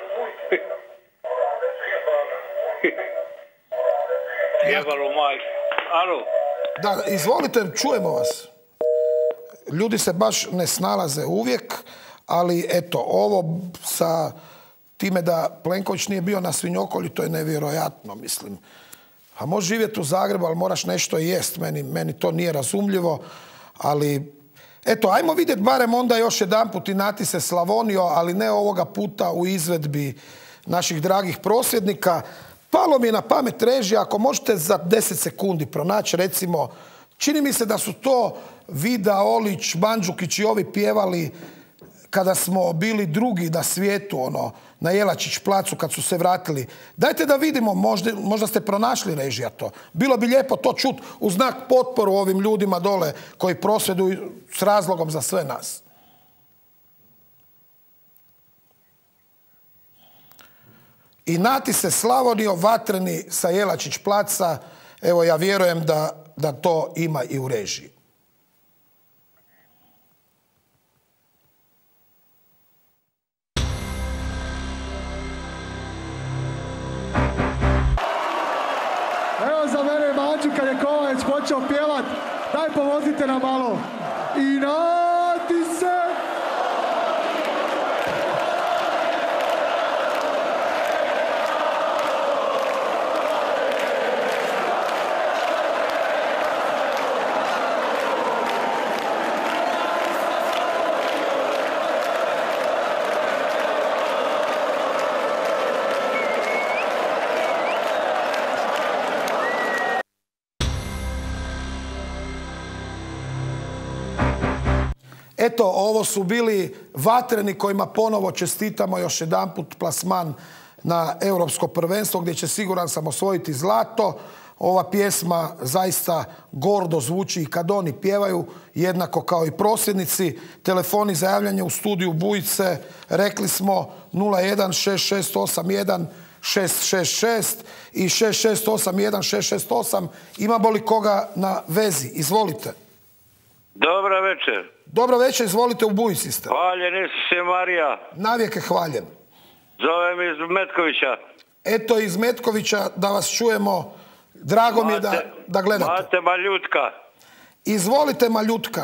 Jebalo majke. Alo? Da, izvolite, čujemo vas. Ljudi se baš ne snalaze uvijek, ali eto, ovo sa time da Plenković nije bio na svinjokolju, to je nevjerojatno, mislim. A možeš živjeti u Zagrebu, ali moraš nešto jest. Meni to nije razumljivo, ali eto, ajmo vidjeti barem onda još jedanput Inatise Slavonio, ali ne ovoga puta u izvedbi naših dragih prosvjednika. Palo mi je na pamet režija, ako možete za 10 sekundi pronaći, recimo, čini mi se da su to Vida, Olić, Mandžukić i ovi pjevali kada smo bili drugi na svijetu, na Jelačić placu kad su se vratili. Dajte da vidimo, možda ste pronašli režija to. Bilo bi lijepo to čuti u znak potporu ovim ljudima dole koji prosvjeduju s razlogom za sve nas. Inatise Slavonio, vatreni sa Jelačić placa. Evo, ja vjerujem da to ima i u režiji. Evo za mene Mađu kad je Kovač počeo pjevat, daj pomozite nam malo. Inatise! Eto, ovo su bili vatreni kojima ponovo čestitamo još jedanput plasman na Europsko prvenstvo gdje će, siguran sam, osvojiti zlato. Ova pjesma zaista gordo zvuči i kad oni pjevaju, jednako kao i prosvjednici. Telefoni za javljanje u studiju Bujice, rekli smo 01-6681-666 i 6681-668. Imamo li koga na vezi? Izvolite. Dobra večer. Dobro večer, izvolite, u Bujici ste. Hvaljen Isuse Marija. Navijek hvaljen. Zovem iz Metkovića. Eto, iz Metkovića da vas čujemo. Drago mi je da gledate. Mate Maljutka. Izvolite, Maljutka.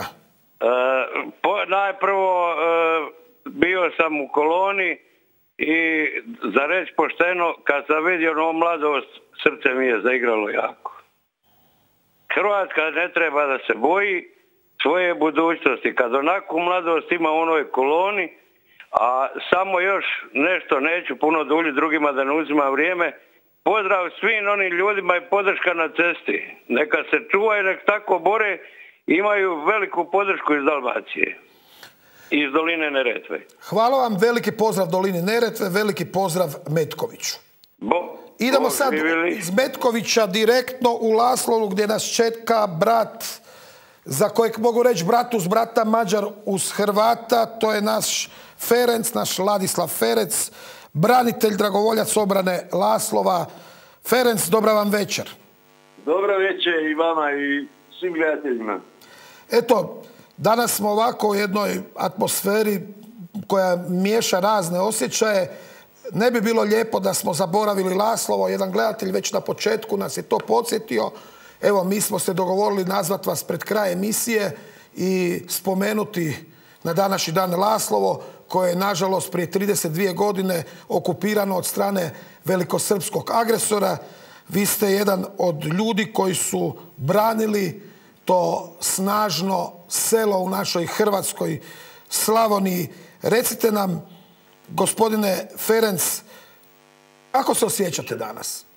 Najprvo bio sam u koloni i za reći pošteno, kad sam vidio novu mladost, srce mi je zaigralo jako. Hrvatska ne treba da se boji svoje budućnosti. Kad onako mladost ima u onoj koloni, a samo još nešto, neću puno dulji drugima da ne uzima vrijeme, pozdrav svim onim ljudima i podrška na cesti. Neka se čuvaju, nek tako bore, imaju veliku podršku iz Dalmacije. Iz Doline Neretve. Hvala vam, veliki pozdrav Dolini Neretve, veliki pozdrav Metkoviću. Idemo sad iz Metkovića direktno u Laslovu gdje nas čeka brat, za kojeg mogu reći brat uz brata, Mađar uz Hrvata, to je naš Ferenc, naš Ladislav Ferec, branitelj, dragovoljac obrane Laslova. Ferenc, dobra vam večer. Dobra večer i vama i svim gledateljima. Eto, danas smo ovako u jednoj atmosferi koja miješa razne osjećaje. Ne bi bilo lijepo da smo zaboravili Laslovo. Jedan gledatelj već na početku nas je to podsjetio. Evo, mi smo se dogovorili nazvat vas pred kraj emisije i spomenuti na današnji dan Laslovo, koje je, nažalost, prije 32 godine okupirano od strane velikosrpskog agresora. Vi ste jedan od ljudi koji su branili to snažno selo u našoj Hrvatskoj Slavoniji. Recite nam, gospodine Ferenc, kako se osjećate danas?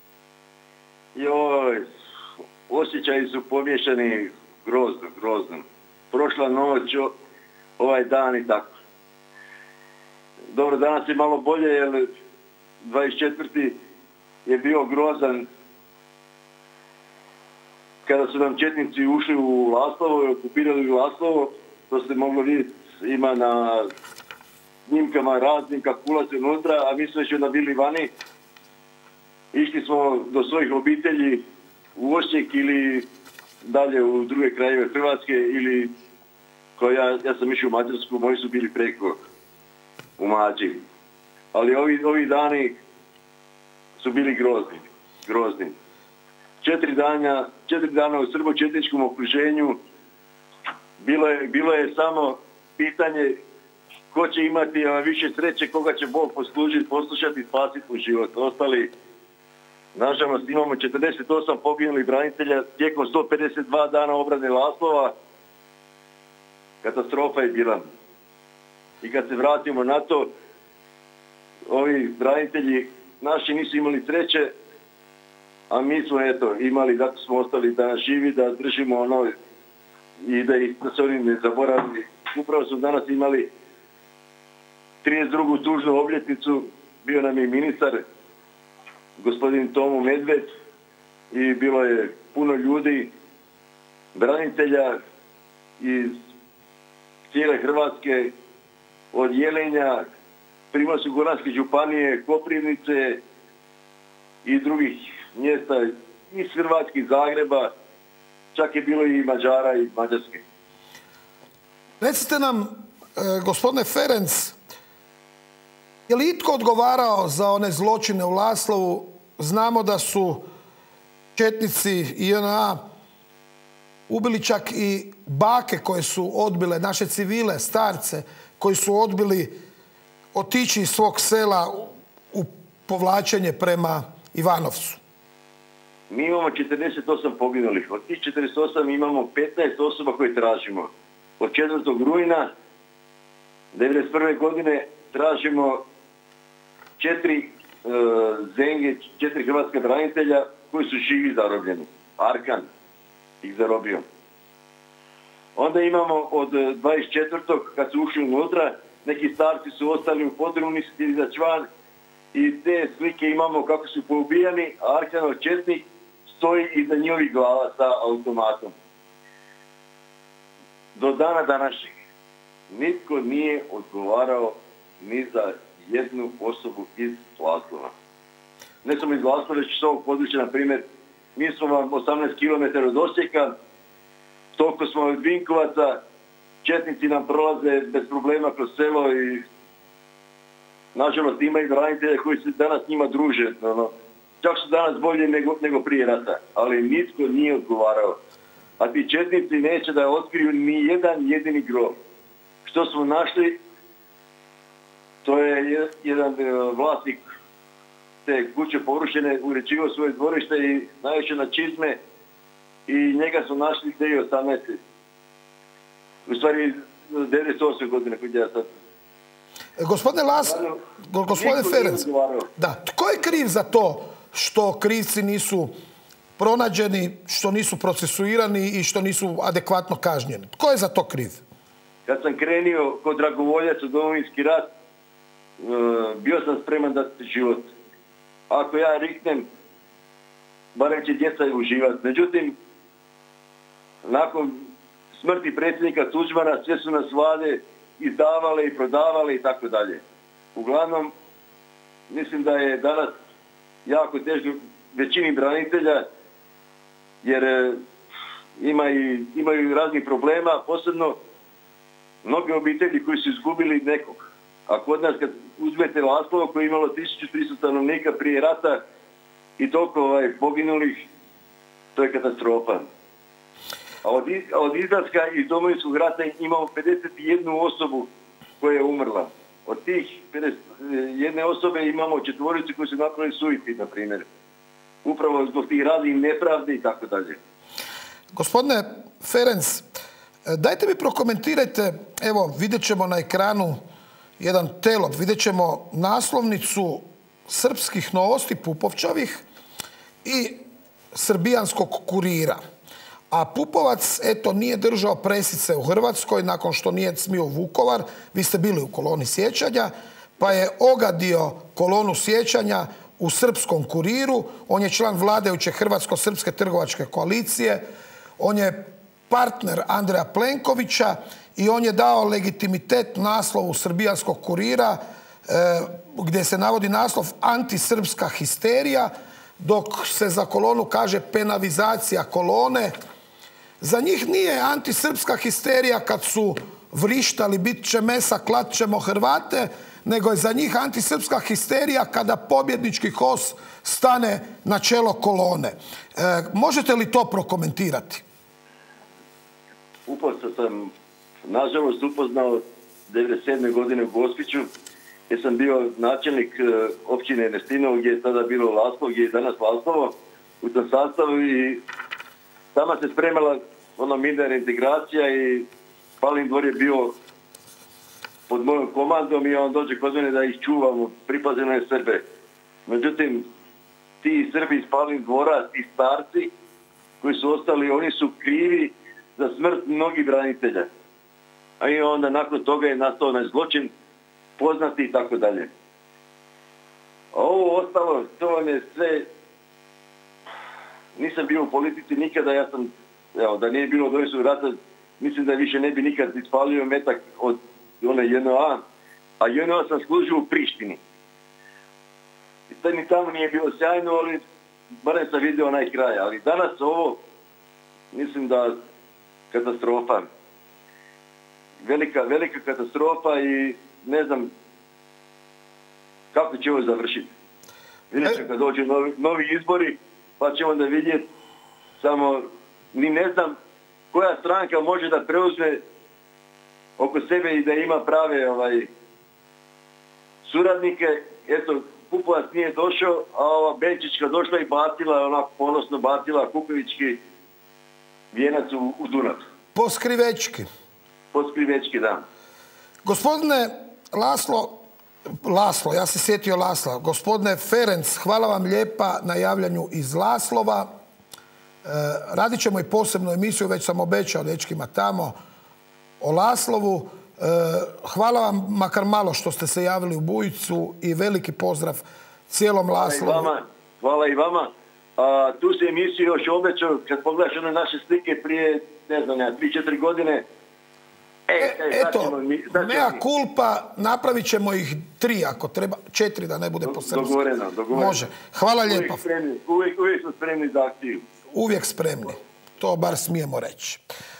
Joj, osjećaji su pomiješani grozno. Prošla noć, ovaj dan i tako. Dobro, danas je malo bolje, jer 24. je bio grozan kada su nam četnici ušli u Laslovo i okupirali Laslovo to se moglo vidjeti, ima na snimkama raznim kako ulaze unutra, a mi smo već onda bili vani. Išli smo do svojih obitelji u Osijek ili dalje u druge krajeve Hrvatske ili ja sam išao u Mađarsku, moji su bili preko u Mađi. Ali ovi dani su bili grozni. 4 dana u srbo-četničkom okruženju bilo je samo pitanje ko će imati više sreće, koga će Bog poslušati i spasiti u život. Ostali, nažalost, imamo 48 poginulih branitelja tijekom 152 dana obrane Laslova. Katastrofa je bila. I kad se vratimo na to, ovi branitelji naši nisu imali sreće, a mi smo imali, zato smo ostali danas živi, da držimo ono i da se oni ne zaboravili. Upravo smo danas imali 32. tužnu obljetnicu, bio nam je ministar, gospodin Tomo Medved, i bilo je puno ljudi, branitelja iz cijele Hrvatske, od Jelenja, Primorsko-goranske županije, Koprivnice i drugih mjesta iz Hrvatske, iz Zagreba, čak je bilo i Mađara i Mađarske. Recite nam, gospodine Ferenc, je li itko odgovarao za one zločine u Laslovu? Znamo da su četnici i JNA ubili čak i bake koje su odbile, naše civile, starce, koji su odbili otići iz svog sela u povlačenje prema Ivanovcu. Mi imamo 48 poginulih. Od tih 48 imamo 15 osoba koje tražimo. Od 4. rujna 1991. godine tražimo 4 zenge, 4 hrvatska branitelja koji su živi zarobljeni. Arkan ih zarobio. Onda imamo od 24. kad su ušli unutra, neki starci su ostali u podrumnici za čvan i te slike imamo kako su poubijani, a Arkanov četnik stoji iza njihovih glava sa automatom. Do dana današnjeg nitko nije odgovarao ni za jednu osobu iz Laslova. Ne samo iz Laslova, već iz ovog područja, na primjer, mi smo vam 18 km od Osijeka, toliko smo od Vinkovaca, četnici nam prolaze bez problema kroz selo i nažalost ima i branitelja koji se danas njima druže. Čak su danas bolje nego prije rata, ali nitko nije odgovarao. A ti četnici neće da otkriju ni jedan jedini grob. Što smo našli, to je jedan vlasnik te kuće porušene, uređivao svoje dvorište i najviše na čizme i njega su našli 2018. U stvari 98. godine kod ja sad. Gospodine Ferenc, tko je kriv za to što krivci nisu pronađeni, što nisu procesuirani i što nisu adekvatno kažnjeni? Tko je za to kriv? Kad sam krenio kod dragovoljaca u Domovinski rat, bio sam spreman dati život. Ako ja riknem, barem će djeca uživati. Međutim, nakon smrti predsjednika Tuđmana sve su nas vlade izdavale i prodavale i tako dalje. Uglavnom, mislim da je danas jako teško većini branitelja, jer imaju raznih problema, posebno mnoge obitelji koji su izgubili nekog. A kod nas kad uzmete Laslovo koje je imalo 1300 stanovnika prije rata i toliko poginulih, to je katastrofa. A od izlaska iz Domovinskog rata imamo 51 osobu koja je umrla. Od tih 51 osobe imamo 4 koji su napravili suicid, na primjer. Upravo zbog tih raznih nepravdi i tako dalje. Gospodine Ferenc, dajte mi prokomentirajte, evo vidjet ćemo na ekranu jedan telop, vidjet ćemo naslovnicu Srpskih novosti Pupovčovih i Srbijanskog kurira. A Pupovac, eto, nije držao presice u Hrvatskoj nakon što nije smio u Vukovar. Vi ste bili u koloni sjećanja, pa je ogadio kolonu sjećanja u Srpskom kuriru. On je član vladajuće Hrvatsko-srpske trgovačke koalicije. On je partner Andreja Plenkovića i on je dao legitimitet naslovu srbijanskog kurira gdje se navodi naslov antisrpska histerija, dok se za kolonu kaže penavizacija kolone. Za njih nije antisrpska histerija kad su vrištali bit će mesa, klat ćemo Hrvate, nego je za njih antisrpska histerija kada pobjednički HOS stane na čelo kolone. Možete li to prokomentirati? Upoznao sam, nažalost upoznao 1997. godine u Gospiću, gdje sam bio načelnik općine Ernestinovo, gdje je tada bilo Laslovo, gdje je danas Laslovo, u tom sastavu, i tamo se spremala mirna reintegracija i Palin dvor je bio pod mojom komandom i on dođe kod mene da ih čuvamo, pripazeno je Srbe. Međutim, ti Srbi iz Palin dvora, ti starci koji su ostali, oni su krivi za smrt mnogih branitelja. A i onda nakon toga je nastao onaj zločin poznati i tako dalje. A ovo ostalo, to vam je sve... Nisam bio u politici nikada, ja sam, evo, da nije bilo Domovinskog rata, mislim da više ne bi nikad ispalio metak od one JNA, a JNA sam služio u Prištini. I sad ni tamo nije bilo sjajno, ali barem sam vidio onaj kraj. Ali danas ovo, mislim da katastrofa. Velika katastrofa i ne znam kako će ovo završiti. Vidjet ću kad dođu novi izbori, pa ćemo da vidjeti, samo ni ne znam koja stranka može da preuzme oko sebe i da ima prave suradnike. Eto, Pupovac nije došao, a ova Benčićka došla i bacila, onako ponosno bacila kukavički vijenac u Dunav. Poskrivečki, da. Gospodine Laslo, ja se sjetio Lasla. Gospodine Ferenc, hvala vam lijepa na javljanju iz Laslova. Radit ćemo i posebnu emisiju, već sam obećao dečkima tamo, o Laslovu. Hvala vam makar malo što ste se javili u Bujicu i veliki pozdrav cijelom Laslovu. Hvala i vama. Tu se emisiju još obećao, kad pogledaš one naše slike prije, ne znam, 3-4 godine. Eto, mea culpa, napravit ćemo ih 3 ako treba, 4 da ne bude po srpsku. Dogovoreno. Može. Hvala lijepo. Uvijek smo spremni za akciju. Uvijek spremni. To bar smijemo reći.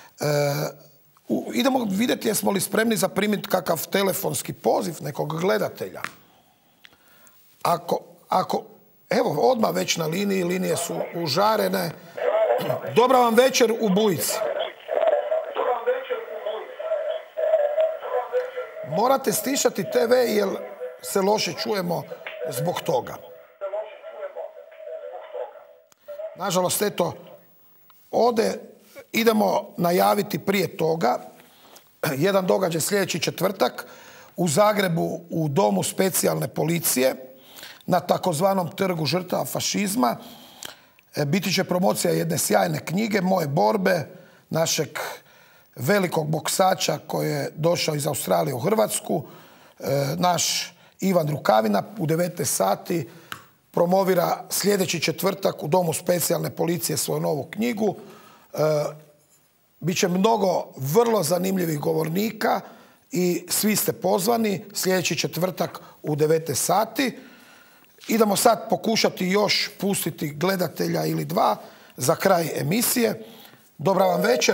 Idemo vidjeti jesmo li spremni zaprimiti kakav telefonski poziv nekog gledatelja. Evo, odmah već na liniji, linije su užarene. Dobra vam večer u Bujici. Morate stišati TV jer se loše čujemo zbog toga. Nažalost, eto, idemo najaviti prije toga jedan događaj sljedeći četvrtak u Zagrebu u Domu specijalne policije na takozvanom trgu žrtava fašizma. Biti će promocija jedne sjajne knjige Moje borbe, našeg velikog boksača koji je došao iz Australije u Hrvatsku. Naš Ivan Rukavina u 19 sati promovira sljedeći četvrtak u Domu specijalne policije svoju novu knjigu. Biće mnogo vrlo zanimljivih govornika i svi ste pozvani sljedeći četvrtak u 19 sati. Idemo sad pokušati još pustiti gledatelja ili dva za kraj emisije. Dobra vam večer.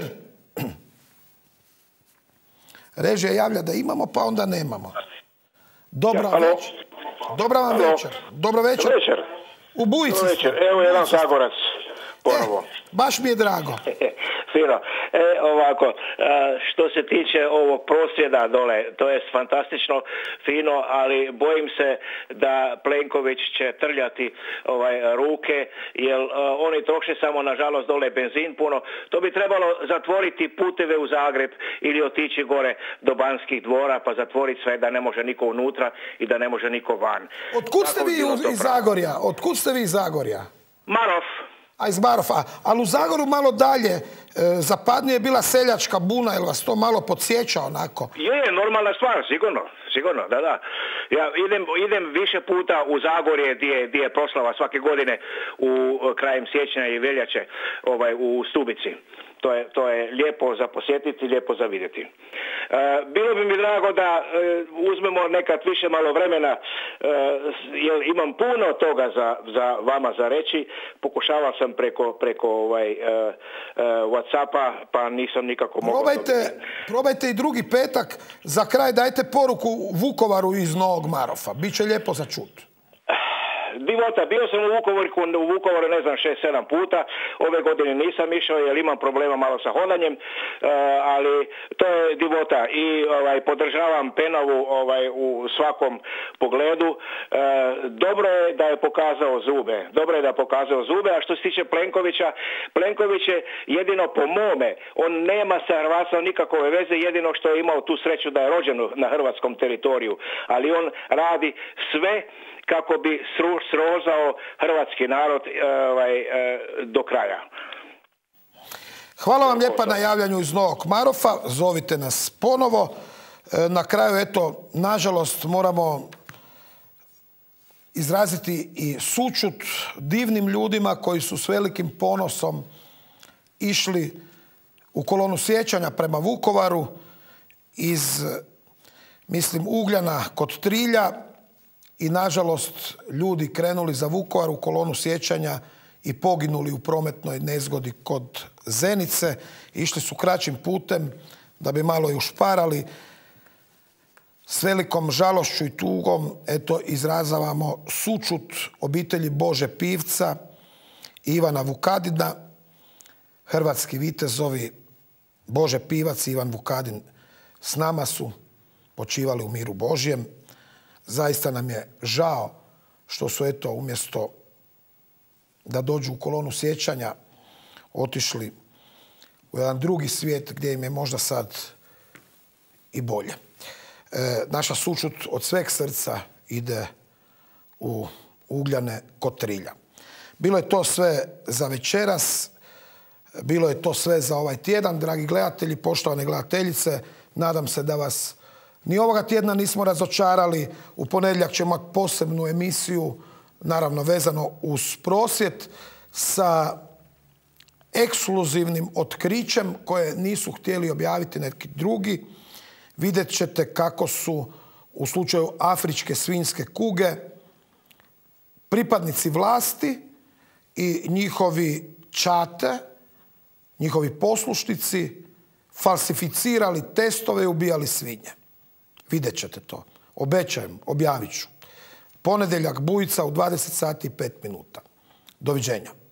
Režija javlja da imamo, pa onda nemamo. Dobra večer. Dobra vam večer. Dobro večer. U Bujici. Evo jedan Zagorac. Ponovo. Baš mi je drago. Fino. Ovako, što se tiče ovog prosvjeda dole, to je fantastično, fino, ali bojim se da Plenković će trljati ruke, jer oni troše samo, nažalost, dole benzin puno. To bi trebalo zatvoriti puteve u Zagreb ili otići gore do Banskih dvora, pa zatvoriti sve da ne može niko unutra i da ne može niko van. Otkud ste vi iz Zagorja? Otkud ste vi iz Zagorja? Marof. A iz Marofa. Ali u Zagoru malo dalje zapadnije je bila seljačka buna, jel vas to malo podsjeća onako? Je, normalna stvar, sigurno, da. Ja idem više puta u Zagorje gdje je proslava svake godine u krajem siječnja i veljače u Stubici. To je lijepo za posjetiti, lijepo za vidjeti. Bilo bi mi drago da uzmemo nekad više malo vremena, jer imam puno toga za vama za reći. Pokušavao sam preko Whatsappa, pa nisam nikako mogao... Probajte i drugi petak. Za kraj dajte poruku Vukovaru iz Novog Marofa. Biće lijepo za čut. Divota, bio sam u Vukovaru ne znam 6-7 puta, ove godine nisam išao jer imam problema malo sa hodanjem, ali to je divota i podržavam Penavu u svakom pogledu. Dobro je da je pokazao zube, a što se tiče Plenkovića, Plenković je jedino po mome, on nema sa Hrvatskom nikakove veze, jedino što je imao tu sreću da je rođen na hrvatskom teritoriju, ali on radi sve kako bi srozao hrvatski narod do kraja. Hvala vam lijepa na javljanju iz Novog Marofa. Zovite nas ponovo. Na kraju, eto, nažalost, moramo izraziti i sućut divnim ljudima koji su s velikim ponosom išli u kolonu sjećanja prema Vukovaru iz, Ugljana kod Trilja, i nažalost ljudi krenuli za Vukovar u kolonu sjećanja i poginuli u prometnoj nezgodi kod Zenice. Išli su kraćim putem da bi malo i ušparali. S velikom žalošću i tugom izražavamo sućut obitelji Bože Pivca i Ivana Vukadina. Hrvatski vitezovi Bože Pivac i Ivan Vukadin s nama su počivali u miru Božjem. Zaista nam je žao što su umjesto da dođu u kolonu sjećanja otišli u jedan drugi svijet gdje im je možda sad i bolje. Naša sućut od sveg srca ide u Ugljane kod Trilja. Bilo je to sve za večeras, bilo je to sve za ovaj tjedan, dragi gledatelji, poštovane gledateljice. Nadam se da vas ni ovoga tjedna nismo razočarali. U ponedjeljak ćemo imati posebnu emisiju, naravno vezano uz prosvjed, sa ekskluzivnim otkrićem koje nisu htjeli objaviti neki drugi. Vidjet ćete kako su u slučaju afričke svinjske kuge pripadnici vlasti i njihovi čate, njihovi poslušnici falsificirali testove i ubijali svinje. Vidjet ćete to. Obećajem, objavit ću. Ponedjeljak Bujica u 20 sati i 5 minuta. Doviđenja.